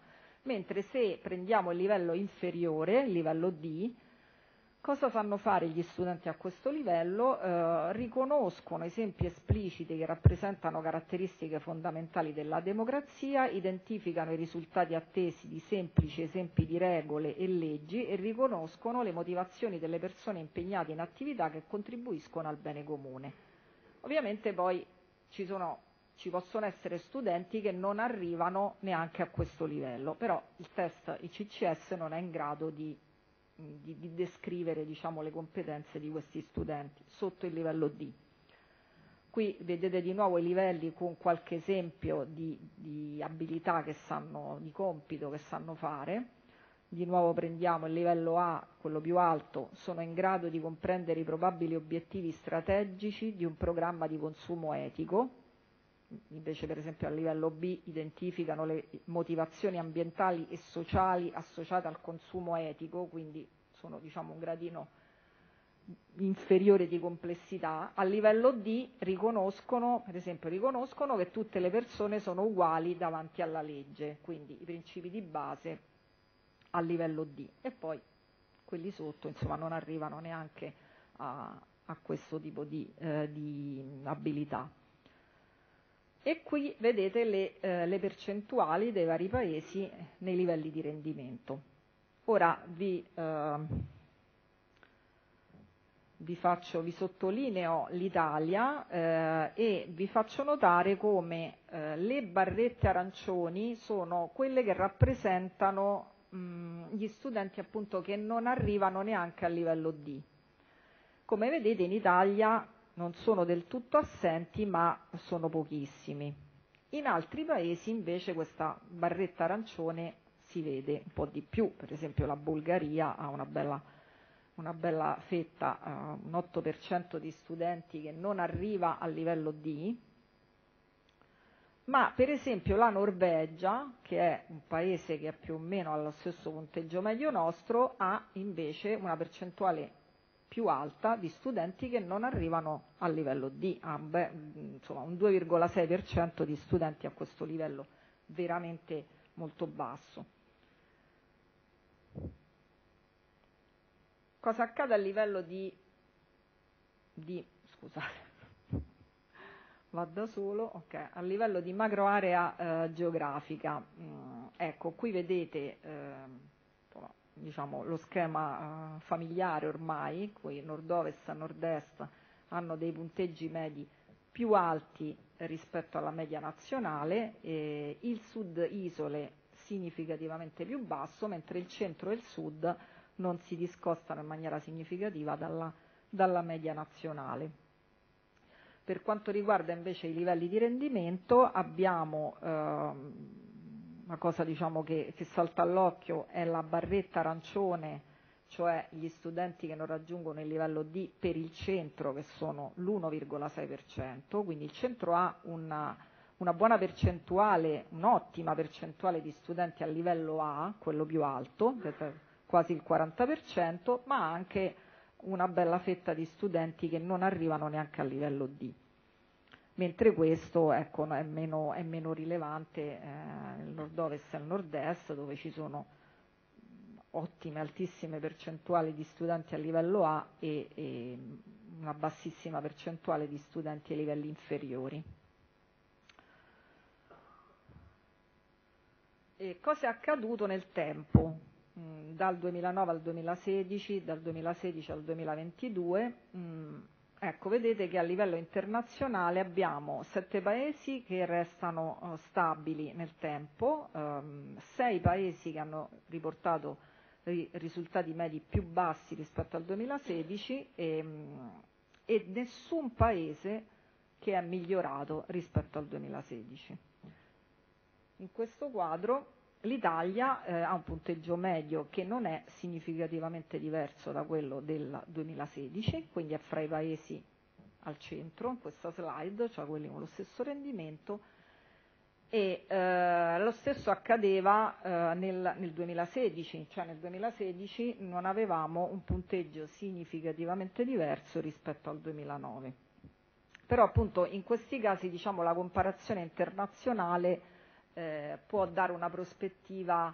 mentre se prendiamo il livello inferiore, il livello D, cosa sanno fare gli studenti a questo livello? Riconoscono esempi espliciti che rappresentano caratteristiche fondamentali della democrazia, identificano i risultati attesi di semplici esempi di regole e leggi e riconoscono le motivazioni delle persone impegnate in attività che contribuiscono al bene comune. Ovviamente poi ci possono essere studenti che non arrivano neanche a questo livello, però il test ICCS non è in grado di descrivere, diciamo, le competenze di questi studenti sotto il livello D. Qui vedete di nuovo i livelli con qualche esempio di abilità di compito che sanno fare. Di nuovo prendiamo il livello A, quello più alto: sono in grado di comprendere i probabili obiettivi strategici di un programma di consumo etico. Invece, per esempio, a livello B identificano le motivazioni ambientali e sociali associate al consumo etico, quindi sono, diciamo, un gradino inferiore di complessità. A livello D riconoscono che tutte le persone sono uguali davanti alla legge, quindi i principi di base a livello D, e poi quelli sotto, insomma, non arrivano neanche a questo tipo di abilità. E qui vedete le percentuali dei vari paesi nei livelli di rendimento. Ora vi sottolineo l'Italia e vi faccio notare come le barrette arancioni sono quelle che rappresentano gli studenti, appunto, che non arrivano neanche al livello D. Come vedete, in Italia non sono del tutto assenti, ma sono pochissimi. In altri paesi invece questa barretta arancione si vede un po' di più. Per esempio la Bulgaria ha una bella fetta, un 8% di studenti che non arriva al livello D, ma per esempio la Norvegia, che è un paese che è più o meno allo stesso punteggio medio nostro, ha invece una percentuale più alta di studenti che non arrivano al livello D, insomma un 2,6% di studenti a questo livello veramente molto basso. Cosa accade a livello a livello di macroarea geografica? Ecco, qui vedete diciamo, lo schema familiare ormai, qui nord-ovest e nord-est hanno dei punteggi medi più alti rispetto alla media nazionale, il sud isole significativamente più basso, mentre il centro e il sud non si discostano in maniera significativa dalla media nazionale. Per quanto riguarda invece i livelli di rendimento, abbiamo una cosa, diciamo, che salta all'occhio è la barretta arancione, cioè gli studenti che non raggiungono il livello D per il centro, che sono l'1,6%, quindi il centro ha una buona percentuale, un'ottima percentuale di studenti a livello A, quello più alto, quasi il 40%, ma anche una bella fetta di studenti che non arrivano neanche al livello D. Mentre questo, ecco, è meno rilevante nel nord-ovest e nel nord-est, dove ci sono ottime, altissime percentuali di studenti a livello A e una bassissima percentuale di studenti ai livelli inferiori. E cosa è accaduto nel tempo? Dal 2009 al 2016, dal 2016 al 2022, ecco, vedete che a livello internazionale abbiamo 7 paesi che restano stabili nel tempo, 6 paesi che hanno riportato risultati medi più bassi rispetto al 2016 e nessun paese che è migliorato rispetto al 2016. In questo quadro l'Italia ha un punteggio medio che non è significativamente diverso da quello del 2016, quindi è fra i paesi al centro in questa slide, cioè quelli con lo stesso rendimento, e lo stesso accadeva nel 2016, cioè nel 2016 non avevamo un punteggio significativamente diverso rispetto al 2009. Però appunto in questi casi, diciamo, la comparazione internazionale può dare una prospettiva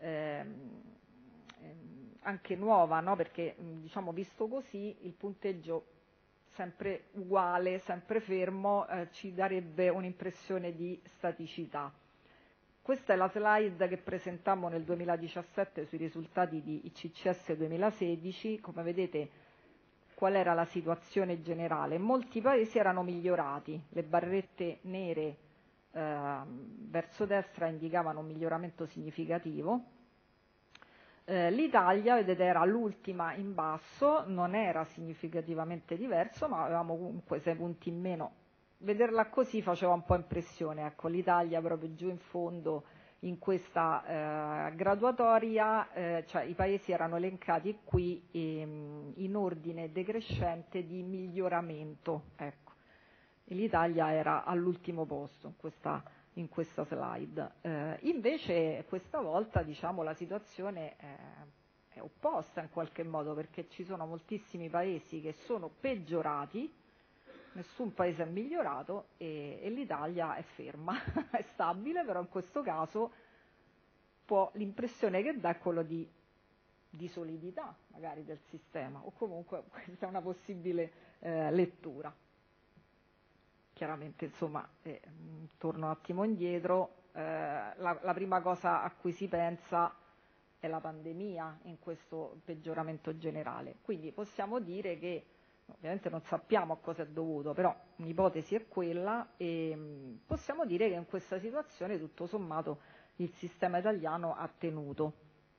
anche nuova, no? Perché diciamo, visto così, il punteggio sempre uguale, sempre fermo, ci darebbe un'impressione di staticità. Questa è la slide che presentammo nel 2017 sui risultati di ICCS 2016. Come vedete, qual era la situazione generale? Molti paesi erano migliorati, le barrette nere verso destra indicavano un miglioramento significativo. L'Italia, vedete, era l'ultima in basso, non era significativamente diverso, ma avevamo comunque 6 punti in meno. Vederla così faceva un po' impressione, ecco, l'Italia proprio giù in fondo in questa graduatoria, cioè i paesi erano elencati qui in ordine decrescente di miglioramento, ecco. E l'Italia era all'ultimo posto in questa slide. Invece questa volta, diciamo, la situazione è opposta in qualche modo, perché ci sono moltissimi paesi che sono peggiorati, nessun paese è migliorato e l'Italia è ferma, è stabile, però in questo caso l'impressione che dà è quello di solidità magari del sistema, o comunque questa è una possibile lettura. Chiaramente, insomma, torno un attimo indietro, la prima cosa a cui si pensa è la pandemia in questo peggioramento generale. Quindi possiamo dire che, ovviamente non sappiamo a cosa è dovuto, però un'ipotesi è quella, e possiamo dire che in questa situazione tutto sommato il sistema italiano ha tenuto.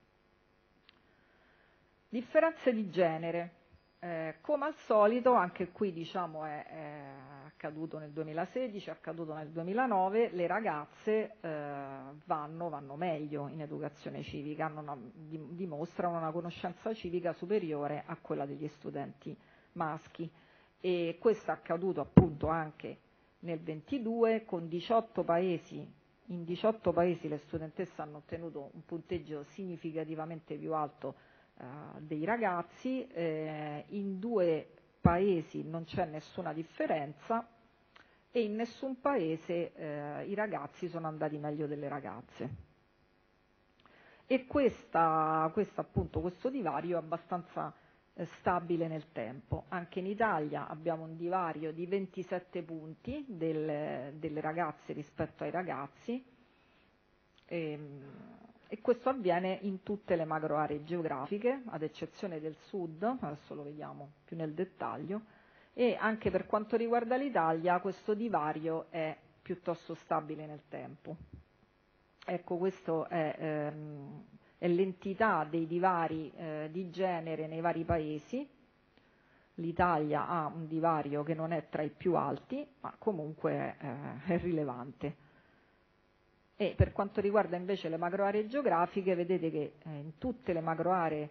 Differenze di genere. Come al solito, anche qui diciamo è accaduto nel 2016, è accaduto nel 2009, le ragazze vanno meglio in educazione civica, dimostrano una conoscenza civica superiore a quella degli studenti maschi, e questo è accaduto appunto anche nel 22, con 18 paesi, in 18 paesi le studentesse hanno ottenuto un punteggio significativamente più alto dei ragazzi, in 2 paesi non c'è nessuna differenza e in nessun paese i ragazzi sono andati meglio delle ragazze. E appunto, questo divario è abbastanza stabile nel tempo. Anche in Italia abbiamo un divario di 27 punti delle ragazze rispetto ai ragazzi, e questo avviene in tutte le macro aree geografiche, ad eccezione del sud, adesso lo vediamo più nel dettaglio, e anche per quanto riguarda l'Italia questo divario è piuttosto stabile nel tempo. Ecco, questo è l'entità dei divari di genere nei vari paesi. L'Italia ha un divario che non è tra i più alti, ma comunque è rilevante. E per quanto riguarda invece le macro aree geografiche, vedete che in tutte le macro aree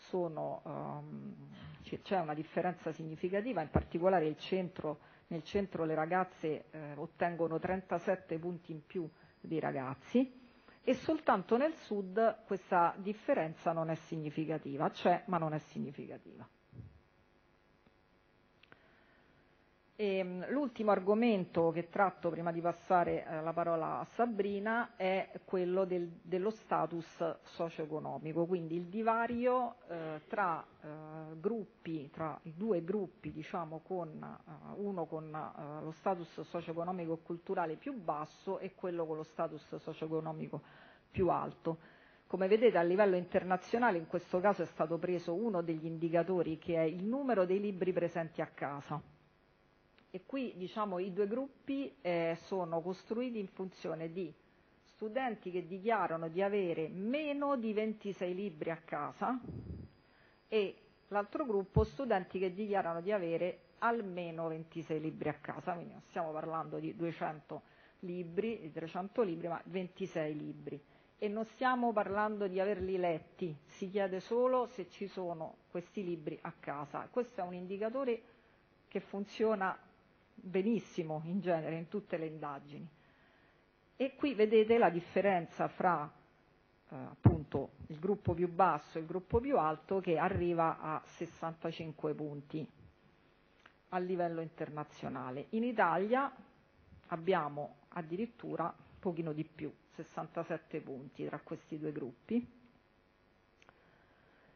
c'è una differenza significativa, in particolare nel centro le ragazze ottengono 37 punti in più dei ragazzi, e soltanto nel sud questa differenza non è significativa, c'è ma non è significativa. L'ultimo argomento che tratto prima di passare la parola a Sabrina è quello dello status socio-economico, quindi il divario tra i 2 gruppi, diciamo, uno con lo status socio-economico e culturale più basso e quello con lo status socio-economico più alto. Come vedete, a livello internazionale in questo caso è stato preso uno degli indicatori, che è il numero dei libri presenti a casa. E qui, diciamo, i 2 gruppi sono costruiti in funzione di studenti che dichiarano di avere meno di 26 libri a casa e l'altro gruppo studenti che dichiarano di avere almeno 26 libri a casa. Quindi non stiamo parlando di 200 libri, di 300 libri, ma 26 libri. E non stiamo parlando di averli letti, si chiede solo se ci sono questi libri a casa. Questo è un indicatore che funziona benissimo in genere in tutte le indagini. E qui vedete la differenza fra appunto il gruppo più basso e il gruppo più alto, che arriva a 65 punti a livello internazionale. In Italia abbiamo addirittura un pochino di più, 67 punti tra questi 2 gruppi.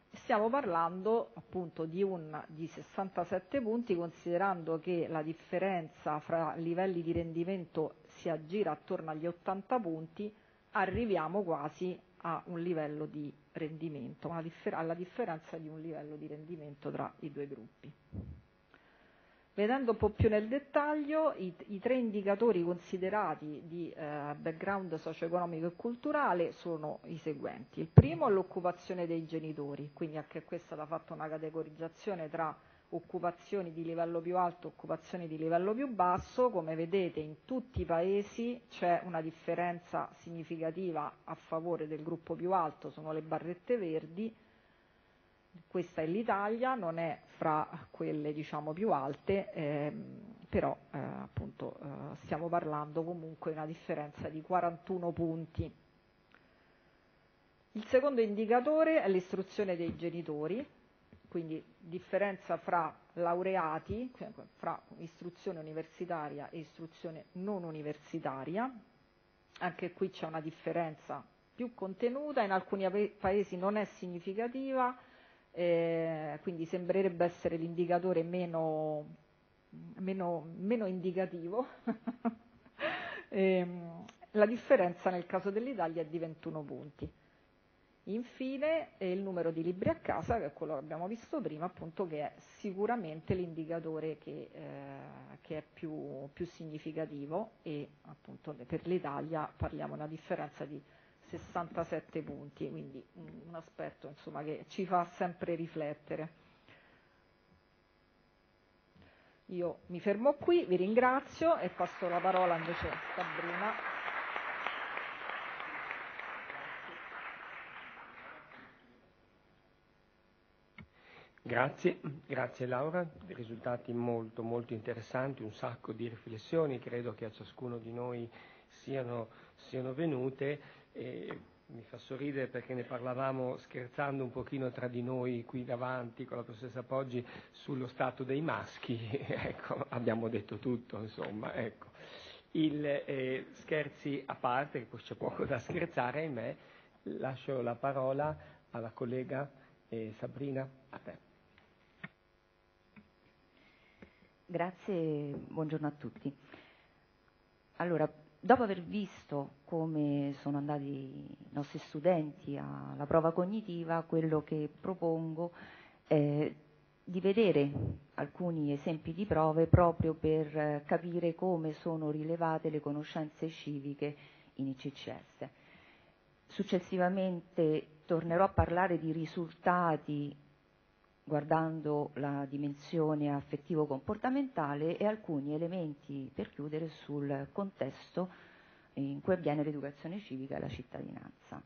Stiamo parlando appunto di 67 punti, considerando che la differenza fra livelli di rendimento si aggira attorno agli 80 punti, arriviamo quasi a un livello di rendimento, alla differenza di un livello di rendimento tra i due gruppi. Vedendo un po' più nel dettaglio, i 3 indicatori considerati di background socio-economico e culturale sono i seguenti. Il primo è l'occupazione dei genitori, quindi anche questa va fatta una categorizzazione tra occupazioni di livello più alto e occupazioni di livello più basso. Come vedete, in tutti i paesi c'è una differenza significativa a favore del gruppo più alto, sono le barrette verdi. Questa è l'Italia, non è fra quelle diciamo più alte, però appunto stiamo parlando comunque di una differenza di 41 punti. Il secondo indicatore è l'istruzione dei genitori, quindi differenza fra laureati, fra istruzione universitaria e istruzione non universitaria. Anche qui c'è una differenza più contenuta, in alcuni paesi non è significativa, quindi sembrerebbe essere l'indicatore meno indicativo. La differenza nel caso dell'Italia è di 21 punti. Infine il numero di libri a casa, che è quello che abbiamo visto prima, appunto, che è sicuramente l'indicatore che è più significativo, e appunto per l'Italia parliamo di una differenza di 67 punti, quindi un aspetto insomma che ci fa sempre riflettere. Io mi fermo qui, vi ringrazio e passo la parola invece a Sabrina. Grazie Laura, risultati molto molto interessanti, un sacco di riflessioni, credo che a ciascuno di noi siano venute. E mi fa sorridere perché ne parlavamo scherzando un pochino tra di noi qui davanti con la professoressa Poggi sullo stato dei maschi. Ecco, abbiamo detto tutto, insomma, ecco. Scherzi a parte, che poi c'è poco da scherzare, ahimè, lascio la parola alla collega Sabrina, a te. Grazie, buongiorno a tutti. Allora, dopo aver visto come sono andati i nostri studenti alla prova cognitiva, quello che propongo è di vedere alcuni esempi di prove proprio per capire come sono rilevate le conoscenze civiche in ICCS. Successivamente tornerò a parlare di risultati guardando la dimensione affettivo-comportamentale e alcuni elementi per chiudere sul contesto in cui avviene l'educazione civica e la cittadinanza.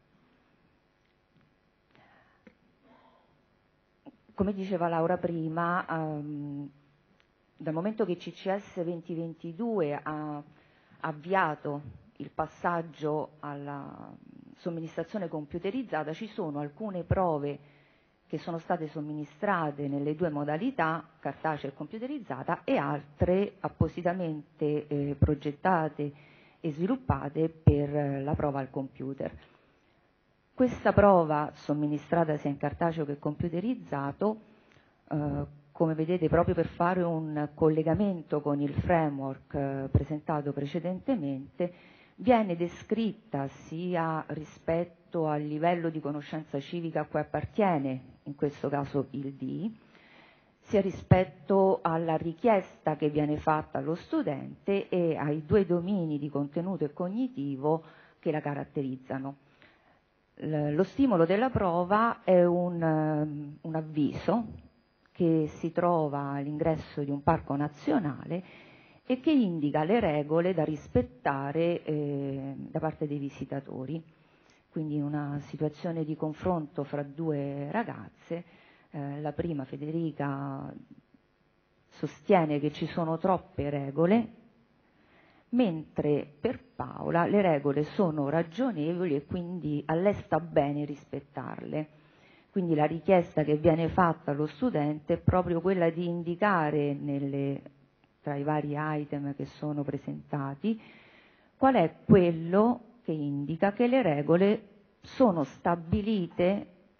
Come diceva Laura prima, dal momento che CCS 2022 ha avviato il passaggio alla somministrazione computerizzata, ci sono alcune prove che sono state somministrate nelle due modalità, cartacea e computerizzata, e altre appositamente progettate e sviluppate per la prova al computer. Questa prova, somministrata sia in cartaceo che computerizzato, come vedete proprio per fare un collegamento con il framework presentato precedentemente, viene descritta sia rispetto al livello di conoscenza civica a cui appartiene, in questo caso il D, sia rispetto alla richiesta che viene fatta allo studente e ai due domini di contenuto e cognitivo che la caratterizzano. Lo stimolo della prova è un avviso che si trova all'ingresso di un parco nazionale e che indica le regole da rispettare da parte dei visitatori. Quindi una situazione di confronto fra due ragazze. La prima, Federica, sostiene che ci sono troppe regole, mentre per Paola le regole sono ragionevoli e quindi a lei sta bene rispettarle. Quindi la richiesta che viene fatta allo studente è proprio quella di indicare tra i vari item che sono presentati qual è quello che indica che le regole sono stabilite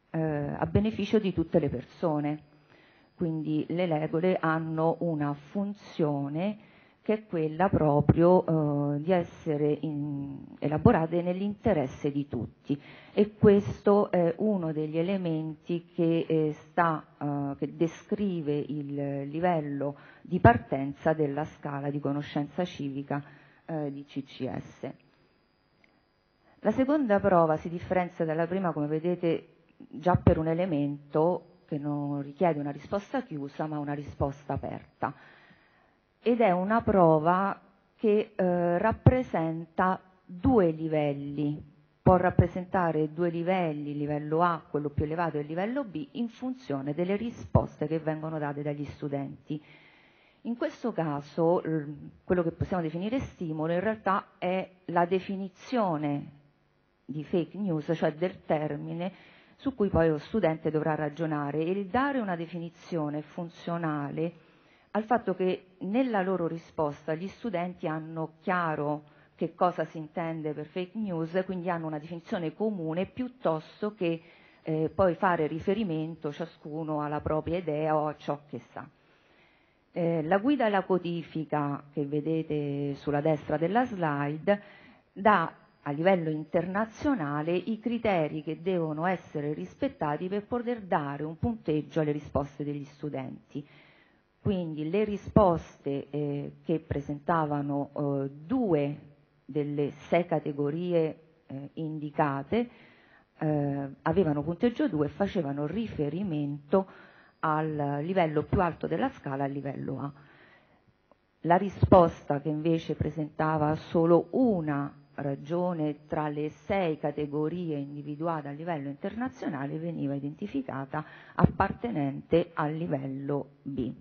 a beneficio di tutte le persone. Quindi le regole hanno una funzione che è quella proprio di essere elaborate nell'interesse di tutti, e questo è uno degli elementi che descrive il livello di partenza della scala di conoscenza civica di CCS. La seconda prova si differenzia dalla prima, come vedete, già per un elemento che non richiede una risposta chiusa ma una risposta aperta, ed è una prova che rappresenta due livelli, può rappresentare due livelli, il livello A, quello più elevato, e il livello B, in funzione delle risposte che vengono date dagli studenti. In questo caso quello che possiamo definire stimolo in realtà è la definizione di fake news, cioè del termine su cui poi lo studente dovrà ragionare, e il dare una definizione funzionale al fatto che nella loro risposta gli studenti hanno chiaro che cosa si intende per fake news, quindi hanno una definizione comune piuttosto che poi fare riferimento ciascuno alla propria idea o a ciò che sa. La guida alla codifica che vedete sulla destra della slide dà a livello internazionale i criteri che devono essere rispettati per poter dare un punteggio alle risposte degli studenti. Quindi le risposte che presentavano due delle 6 categorie indicate avevano punteggio 2 e facevano riferimento al livello più alto della scala, al livello A. La risposta che invece presentava solo una ragione tra le 6 categorie individuate a livello internazionale veniva identificata appartenente al livello B.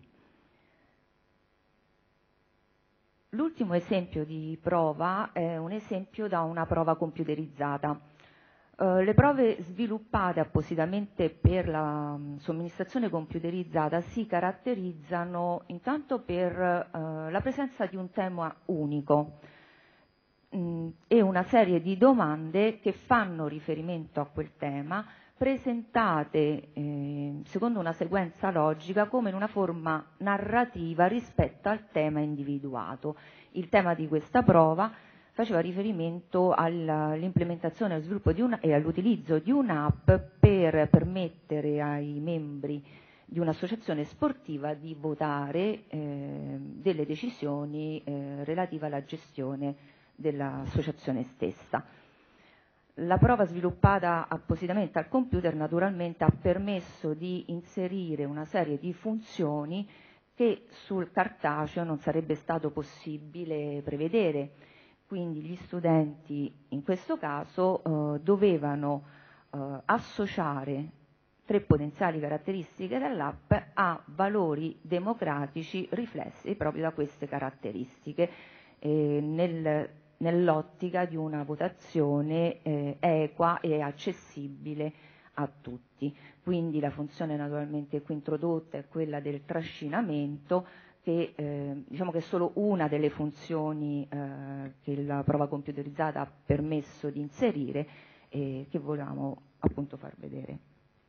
L'ultimo esempio di prova è un esempio da una prova computerizzata. Le prove sviluppate appositamente per la somministrazione computerizzata si caratterizzano intanto per la presenza di un tema unico e una serie di domande che fanno riferimento a quel tema, presentate secondo una sequenza logica come in una forma narrativa rispetto al tema individuato. Il tema di questa prova faceva riferimento all'implementazione e allo sviluppo e all'utilizzo di un'app per permettere ai membri di un'associazione sportiva di votare delle decisioni relative alla gestione dell'associazione stessa. La prova sviluppata appositamente al computer naturalmente ha permesso di inserire una serie di funzioni che sul cartaceo non sarebbe stato possibile prevedere. Quindi gli studenti in questo caso dovevano associare 3 potenziali caratteristiche dell'app a valori democratici riflessi proprio da queste caratteristiche nell'ottica di una votazione equa e accessibile a tutti. Quindi la funzione naturalmente qui introdotta è quella del trascinamento, che diciamo che è solo una delle funzioni che la prova computerizzata ha permesso di inserire e che volevamo appunto far vedere.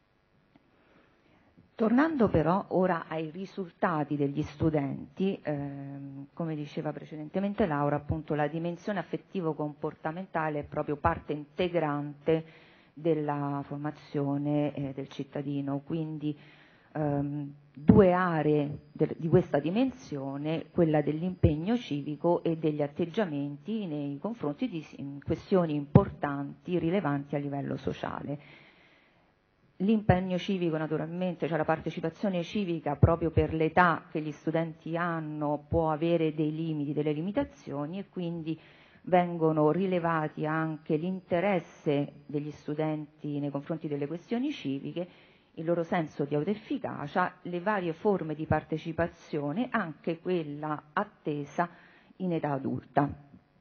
Tornando però ora ai risultati degli studenti, come diceva precedentemente Laura, appunto la dimensione affettivo-comportamentale è proprio parte integrante della formazione del cittadino, quindi 2 aree di questa dimensione, quella dell'impegno civico e degli atteggiamenti nei confronti di questioni importanti, rilevanti a livello sociale. L'impegno civico naturalmente, cioè la partecipazione civica proprio per l'età che gli studenti hanno, può avere dei limiti, delle limitazioni, e quindi vengono rilevati anche l'interesse degli studenti nei confronti delle questioni civiche, il loro senso di autoefficacia, le varie forme di partecipazione, anche quella attesa in età adulta.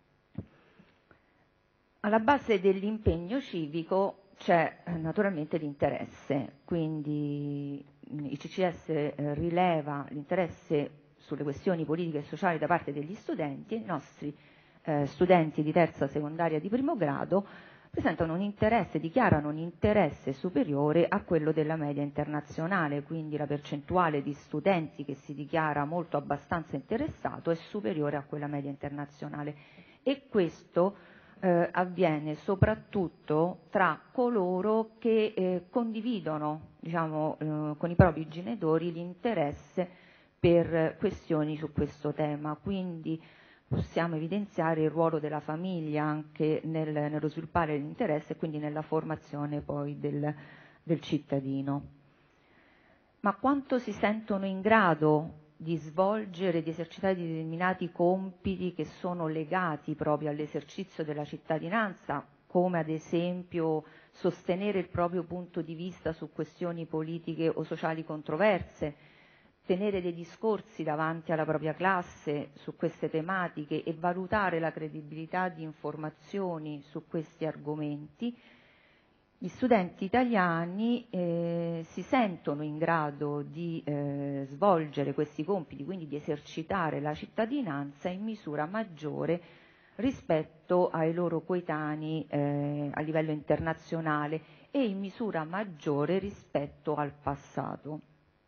Alla base dell'impegno civico c'è naturalmente l'interesse, quindi il CCS rileva l'interesse sulle questioni politiche e sociali da parte degli studenti, e i nostri studenti di terza secondaria di primo grado presentano un interesse, dichiarano un interesse superiore a quello della media internazionale, quindi la percentuale di studenti che si dichiara molto abbastanza interessato è superiore a quella media internazionale, e questo avviene soprattutto tra coloro che condividono, diciamo, con i propri genitori l'interesse per questioni su questo tema. Quindi possiamo evidenziare il ruolo della famiglia anche nello sviluppare l'interesse e quindi nella formazione poi del cittadino. Ma quanto si sentono in grado di svolgere, di esercitare determinati compiti che sono legati proprio all'esercizio della cittadinanza, come ad esempio sostenere il proprio punto di vista su questioni politiche o sociali controverse, tenere dei discorsi davanti alla propria classe su queste tematiche e valutare la credibilità di informazioni su questi argomenti. Gli studenti italiani si sentono in grado di svolgere questi compiti, quindi di esercitare la cittadinanza in misura maggiore rispetto ai loro coetanei a livello internazionale e in misura maggiore rispetto al passato.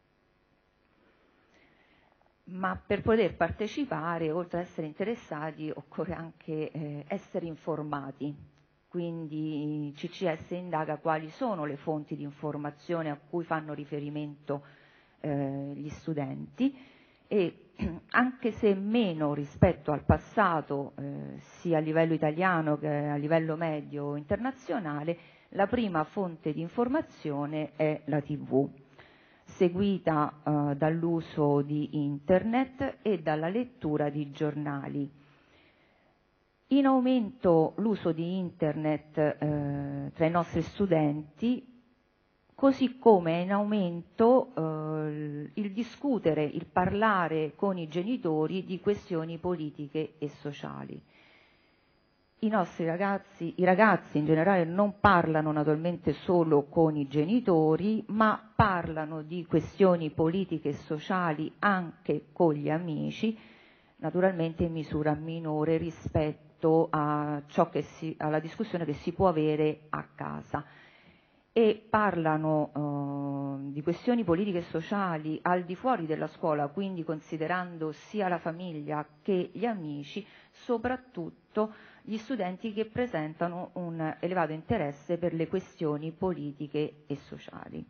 Ma per poter partecipare, oltre ad essere interessati, occorre anche essere informati. Quindi CCS indaga quali sono le fonti di informazione a cui fanno riferimento gli studenti, e anche se meno rispetto al passato, sia a livello italiano che a livello medio internazionale, la prima fonte di informazione è la TV, seguita dall'uso di internet e dalla lettura di giornali. In aumento l'uso di internet tra i nostri studenti, così come è in aumento il discutere, il parlare con i genitori di questioni politiche e sociali. I nostri ragazzi, i ragazzi in generale, non parlano naturalmente solo con i genitori, ma parlano di questioni politiche e sociali anche con gli amici, naturalmente in misura minore rispetto a alla discussione che si può avere a casa, e parlano di questioni politiche e sociali al di fuori della scuola, quindi considerando sia la famiglia che gli amici, soprattutto gli studenti che presentano un elevato interesse per le questioni politiche e sociali.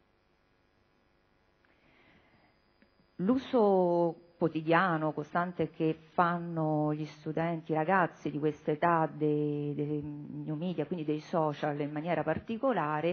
L'uso quotidiano, costante che fanno gli studenti, i ragazzi di questa età dei new media, quindi dei social in maniera particolare,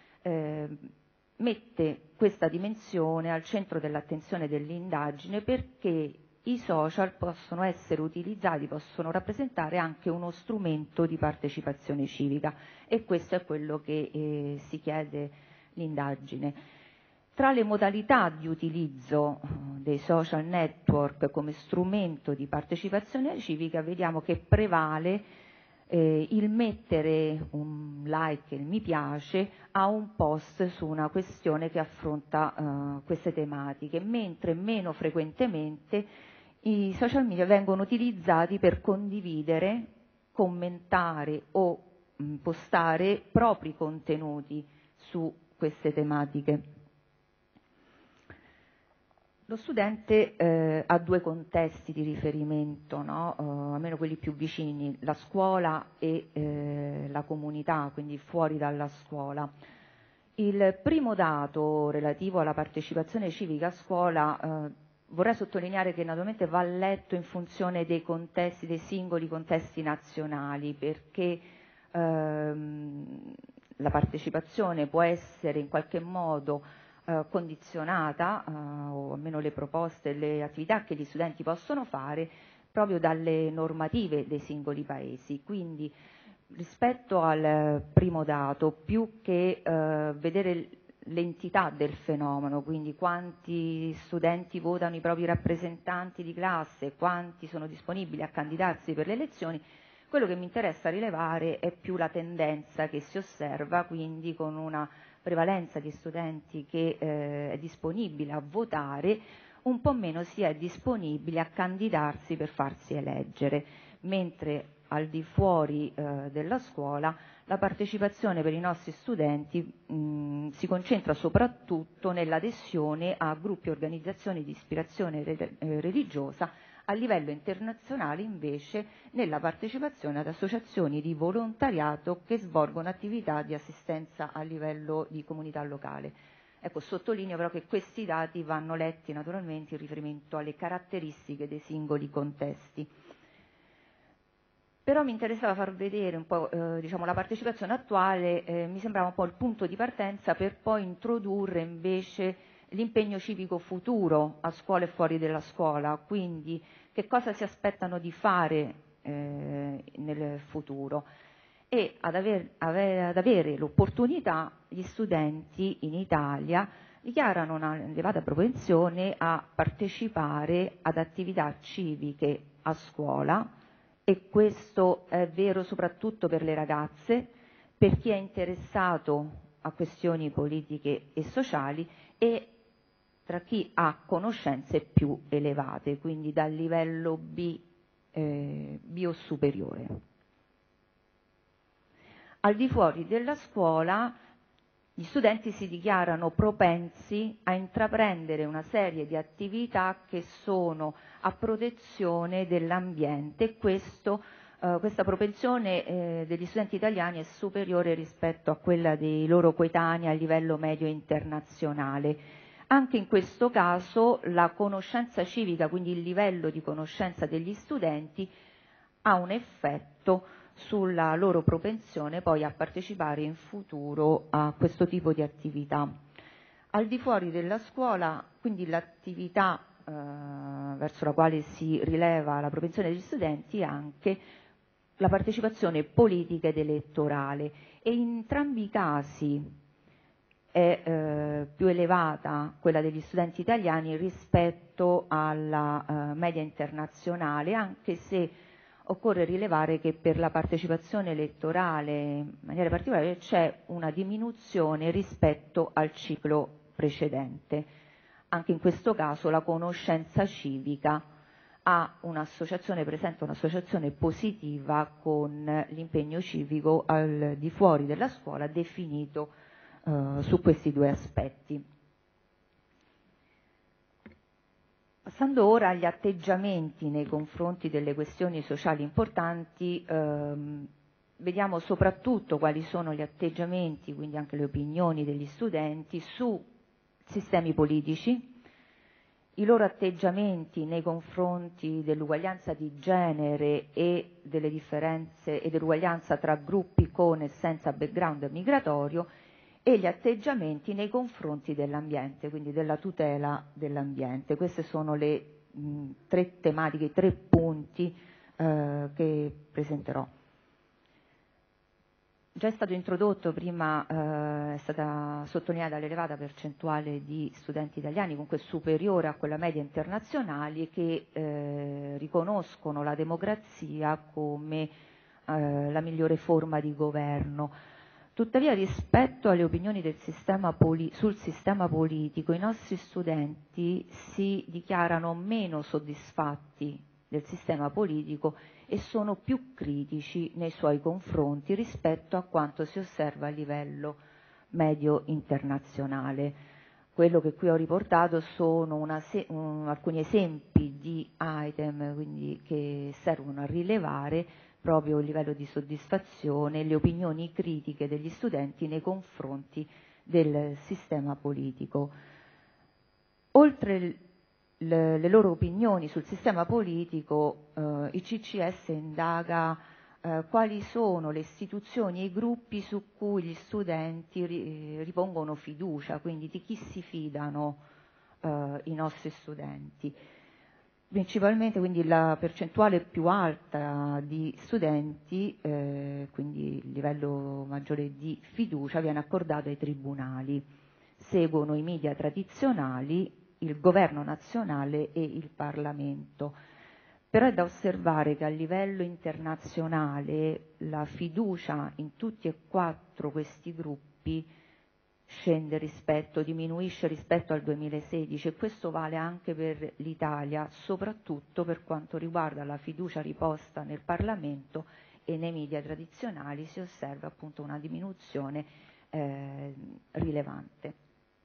mette questa dimensione al centro dell'attenzione dell'indagine, perché i social possono essere utilizzati, possono rappresentare anche uno strumento di partecipazione civica, e questo è quello che si chiede l'indagine. Tra le modalità di utilizzo dei social network come strumento di partecipazione civica vediamo che prevale il mettere un like, il mi piace a un post su una questione che affronta queste tematiche, mentre meno frequentemente i social media vengono utilizzati per condividere, commentare o postare propri contenuti su queste tematiche. Lo studente ha due contesti di riferimento, no? Almeno quelli più vicini, la scuola e la comunità, quindi fuori dalla scuola. Il primo dato relativo alla partecipazione civica a scuola vorrei sottolineare che naturalmente va letto in funzione dei contesti, dei singoli contesti nazionali, perché la partecipazione può essere in qualche modo condizionata, o almeno le proposte, le attività che gli studenti possono fare proprio dalle normative dei singoli paesi. Quindi rispetto al primo dato, più che vedere l'entità del fenomeno, quindi quanti studenti votano i propri rappresentanti di classe, quanti sono disponibili a candidarsi per le elezioni, quello che mi interessa rilevare è più la tendenza che si osserva, quindi con una prevalenza di studenti che è disponibile a votare, un po' meno si è disponibili a candidarsi per farsi eleggere. mentre al di fuori della scuola la partecipazione per i nostri studenti si concentra soprattutto nell'adesione a gruppi e organizzazioni di ispirazione religiosa, a livello internazionale invece nella partecipazione ad associazioni di volontariato che svolgono attività di assistenza a livello di comunità locale. Ecco, sottolineo però che questi dati vanno letti naturalmente in riferimento alle caratteristiche dei singoli contesti. Però mi interessava far vedere un po' la partecipazione attuale, mi sembrava un po' il punto di partenza per poi introdurre invece l'impegno civico futuro a scuola e fuori dalla scuola, quindi che cosa si aspettano di fare nel futuro. E ad avere l'opportunità gli studenti in Italia dichiarano una elevata propensione a partecipare ad attività civiche a scuola, e questo è vero soprattutto per le ragazze, per chi è interessato a questioni politiche e sociali e tra chi ha conoscenze più elevate, quindi dal livello B o superiore. Al di fuori della scuola gli studenti si dichiarano propensi a intraprendere una serie di attività che sono a protezione dell'ambiente e questa propensione degli studenti italiani è superiore rispetto a quella dei loro coetanei a livello medio internazionale. Anche in questo caso la conoscenza civica, quindi il livello di conoscenza degli studenti, ha un effetto sulla loro propensione poi a partecipare in futuro a questo tipo di attività. Al di fuori della scuola, quindi l'attività verso la quale si rileva la propensione degli studenti è anche la partecipazione politica ed elettorale, e in entrambi i casi è più elevata quella degli studenti italiani rispetto alla media internazionale, anche se occorre rilevare che per la partecipazione elettorale in maniera particolare c'è una diminuzione rispetto al ciclo precedente. Anche in questo caso la conoscenza civica ha un'associazione, presenta un'associazione positiva con l'impegno civico al di fuori della scuola definito su questi due aspetti. Passando ora agli atteggiamenti nei confronti delle questioni sociali importanti, vediamo soprattutto quali sono gli atteggiamenti, quindi anche le opinioni degli studenti su sistemi politici, i loro atteggiamenti nei confronti dell'uguaglianza di genere e delle differenze e dell'uguaglianza tra gruppi con e senza background migratorio, e gli atteggiamenti nei confronti dell'ambiente, quindi della tutela dell'ambiente. Queste sono le tre tematiche, i tre punti che presenterò. Già è stato introdotto prima, è stata sottolineata l'elevata percentuale di studenti italiani, comunque superiore a quella media internazionale, che riconoscono la democrazia come la migliore forma di governo. Tuttavia, rispetto alle opinioni del sul sistema politico, i nostri studenti si dichiarano meno soddisfatti del sistema politico e sono più critici nei suoi confronti rispetto a quanto si osserva a livello medio internazionale. Quello che qui ho riportato sono alcuni esempi di item, quindi, che servono a rilevare proprio il livello di soddisfazione e le opinioni critiche degli studenti nei confronti del sistema politico. Oltre le loro opinioni sul sistema politico, il CCS indaga quali sono le istituzioni e i gruppi su cui gli studenti ripongono fiducia, quindi di chi si fidano i nostri studenti. Principalmente, quindi, la percentuale più alta di studenti, quindi il livello maggiore di fiducia, viene accordato ai tribunali. Seguono i media tradizionali, il governo nazionale e il Parlamento. Però è da osservare che a livello internazionale la fiducia in tutti e quattro questi gruppi diminuisce rispetto al 2016, e questo vale anche per l'Italia, soprattutto per quanto riguarda la fiducia riposta nel Parlamento e nei media tradizionali si osserva appunto una diminuzione rilevante.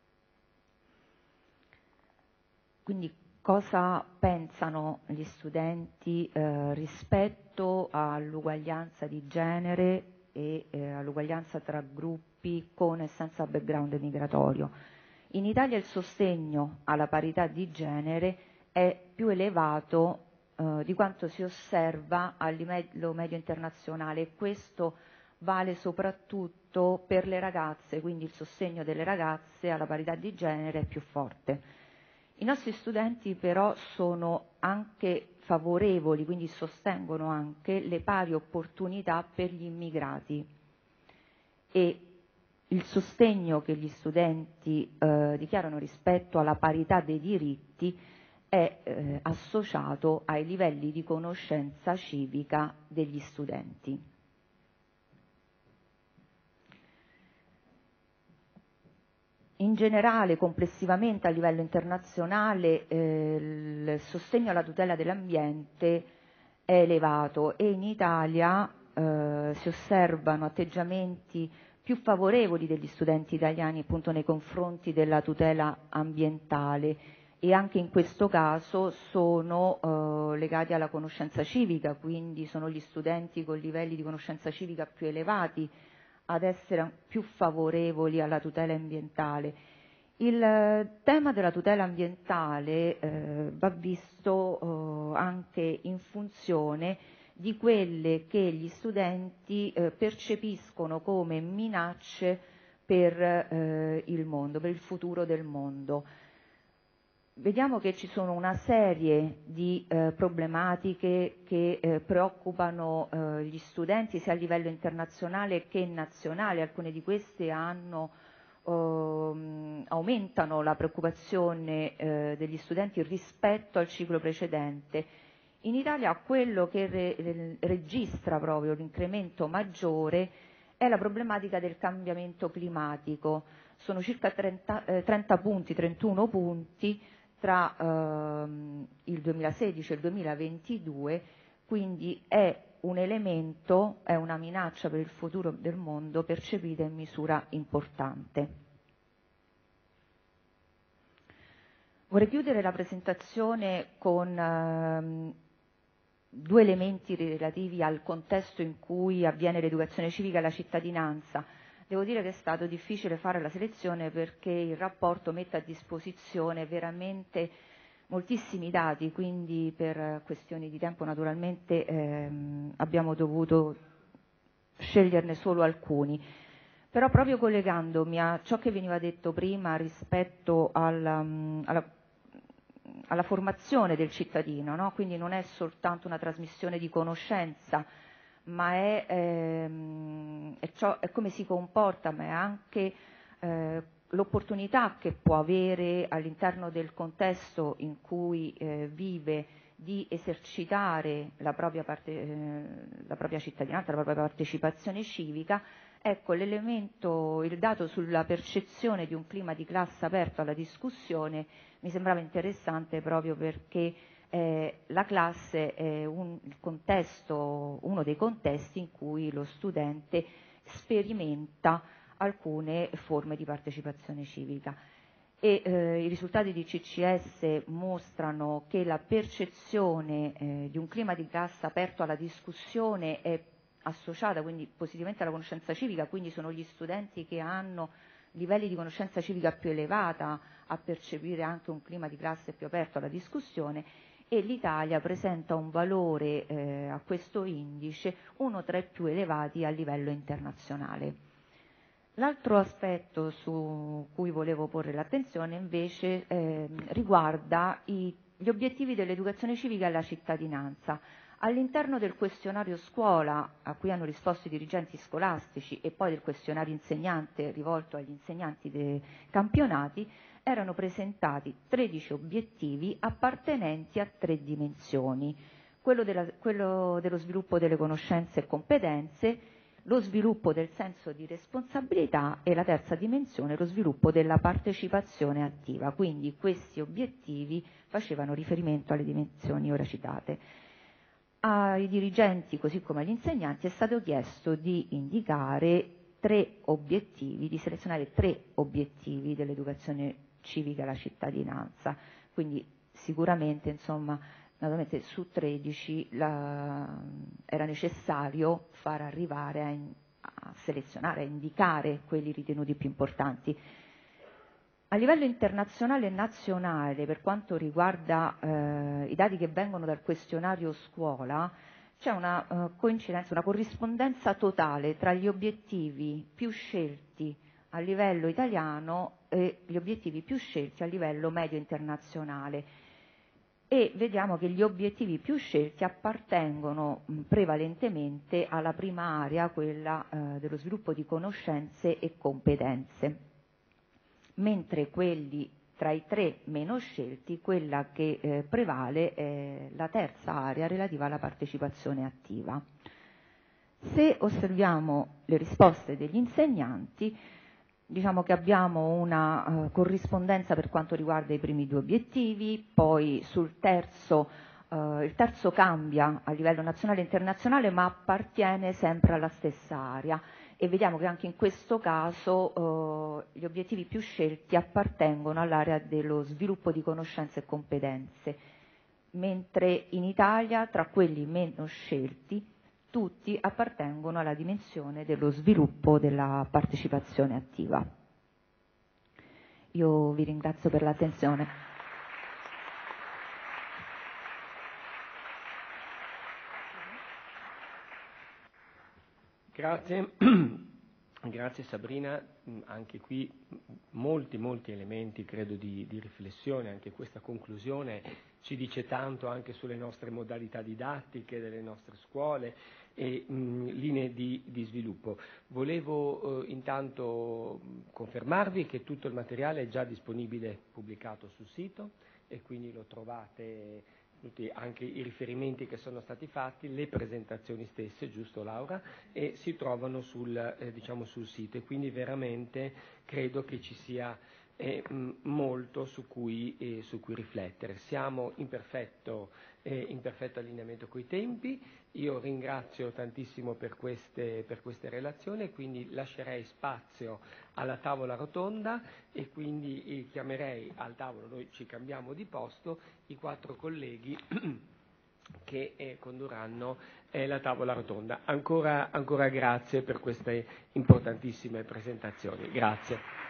Quindi cosa pensano gli studenti rispetto all'uguaglianza di genere e all'uguaglianza tra gruppi con e senza background migratorio? In Italia il sostegno alla parità di genere è più elevato di quanto si osserva a livello medio internazionale, e questo vale soprattutto per le ragazze, quindi il sostegno delle ragazze alla parità di genere è più forte. I nostri studenti però sono anche favorevoli, quindi sostengono anche le pari opportunità per gli immigrati, e il sostegno che gli studenti dichiarano rispetto alla parità dei diritti è associato ai livelli di conoscenza civica degli studenti. In generale, complessivamente a livello internazionale, il sostegno alla tutela dell'ambiente è elevato, e in Italia si osservano atteggiamenti più favorevoli degli studenti italiani appunto nei confronti della tutela ambientale, e anche in questo caso sono legati alla conoscenza civica, quindi sono gli studenti con livelli di conoscenza civica più elevati ad essere più favorevoli alla tutela ambientale. Il tema della tutela ambientale va visto anche in funzione di quelle che gli studenti percepiscono come minacce per il mondo, per il futuro del mondo. Vediamo che ci sono una serie di problematiche che preoccupano gli studenti sia a livello internazionale che nazionale. Alcune di queste aumentano la preoccupazione degli studenti rispetto al ciclo precedente. In Italia quello che registra proprio l'incremento maggiore è la problematica del cambiamento climatico. Sono circa 31 punti tra il 2016 e il 2022, quindi è un elemento, è una minaccia per il futuro del mondo percepita in misura importante. Vorrei chiudere la presentazione con due elementi relativi al contesto in cui avviene l'educazione civica e la cittadinanza. Devo dire che è stato difficile fare la selezione perché il rapporto mette a disposizione veramente moltissimi dati, quindi per questioni di tempo naturalmente abbiamo dovuto sceglierne solo alcuni. Però proprio collegandomi a ciò che veniva detto prima rispetto alla formazione del cittadino, no? Quindi non è soltanto una trasmissione di conoscenza, ma è come si comporta, ma è anche l'opportunità che può avere all'interno del contesto in cui vive di esercitare la propria cittadinanza, la propria partecipazione civica. Ecco, il dato sulla percezione di un clima di classe aperto alla discussione mi sembrava interessante proprio perché la classe è uno dei contesti in cui lo studente sperimenta alcune forme di partecipazione civica, e i risultati di CCS mostrano che la percezione di un clima di classe aperto alla discussione è associata quindi positivamente alla conoscenza civica, quindi sono gli studenti che hanno livelli di conoscenza civica più elevata a percepire anche un clima di classe più aperto alla discussione, e l'Italia presenta un valore a questo indice uno tra i più elevati a livello internazionale. L'altro aspetto su cui volevo porre l'attenzione invece riguarda gli obiettivi dell'educazione civica e la cittadinanza. All'interno del questionario scuola a cui hanno risposto i dirigenti scolastici e poi del questionario insegnante rivolto agli insegnanti dei campionati erano presentati 13 obiettivi appartenenti a 3 dimensioni: quello dello sviluppo delle conoscenze e competenze, lo sviluppo del senso di responsabilità e la terza dimensione, lo sviluppo della partecipazione attiva. Quindi questi obiettivi facevano riferimento alle dimensioni ora citate. Ai dirigenti, così come agli insegnanti, è stato chiesto di indicare 3 obiettivi, di selezionare 3 obiettivi dell'educazione civica alla cittadinanza. Quindi sicuramente, insomma, naturalmente su 13 era necessario far arrivare a selezionare, a indicare quelli ritenuti più importanti. A livello internazionale e nazionale, per quanto riguarda i dati che vengono dal questionario scuola, c'è una coincidenza, una corrispondenza totale tra gli obiettivi più scelti a livello italiano e gli obiettivi più scelti a livello medio internazionale. E vediamo che gli obiettivi più scelti appartengono prevalentemente alla prima area, quella dello sviluppo di conoscenze e competenze, mentre quelli tra i 3 meno scelti, quella che prevale è la terza area relativa alla partecipazione attiva. Se osserviamo le risposte degli insegnanti, diciamo che abbiamo una corrispondenza per quanto riguarda i primi 2 obiettivi, poi sul terzo, il terzo cambia a livello nazionale e internazionale, ma appartiene sempre alla stessa area. E vediamo che anche in questo caso gli obiettivi più scelti appartengono all'area dello sviluppo di conoscenze e competenze, mentre in Italia, tra quelli meno scelti, tutti appartengono alla dimensione dello sviluppo della partecipazione attiva. Io vi ringrazio per l'attenzione. Grazie, grazie Sabrina, anche qui molti elementi credo di riflessione, anche questa conclusione ci dice tanto anche sulle nostre modalità didattiche delle nostre scuole e linee di sviluppo. Volevo intanto confermarvi che tutto il materiale è già disponibile pubblicato sul sito e quindi lo trovate tutti anche i riferimenti che sono stati fatti, le presentazioni stesse, giusto Laura, e si trovano diciamo sul sito e quindi veramente credo che ci sia molto su cui riflettere. Siamo in perfetto allineamento coi tempi. Io ringrazio tantissimo per queste relazioni e quindi lascerei spazio alla tavola rotonda e quindi chiamerei al tavolo, noi ci cambiamo di posto, i 4 colleghi che condurranno la tavola rotonda. Ancora grazie per queste importantissime presentazioni. Grazie.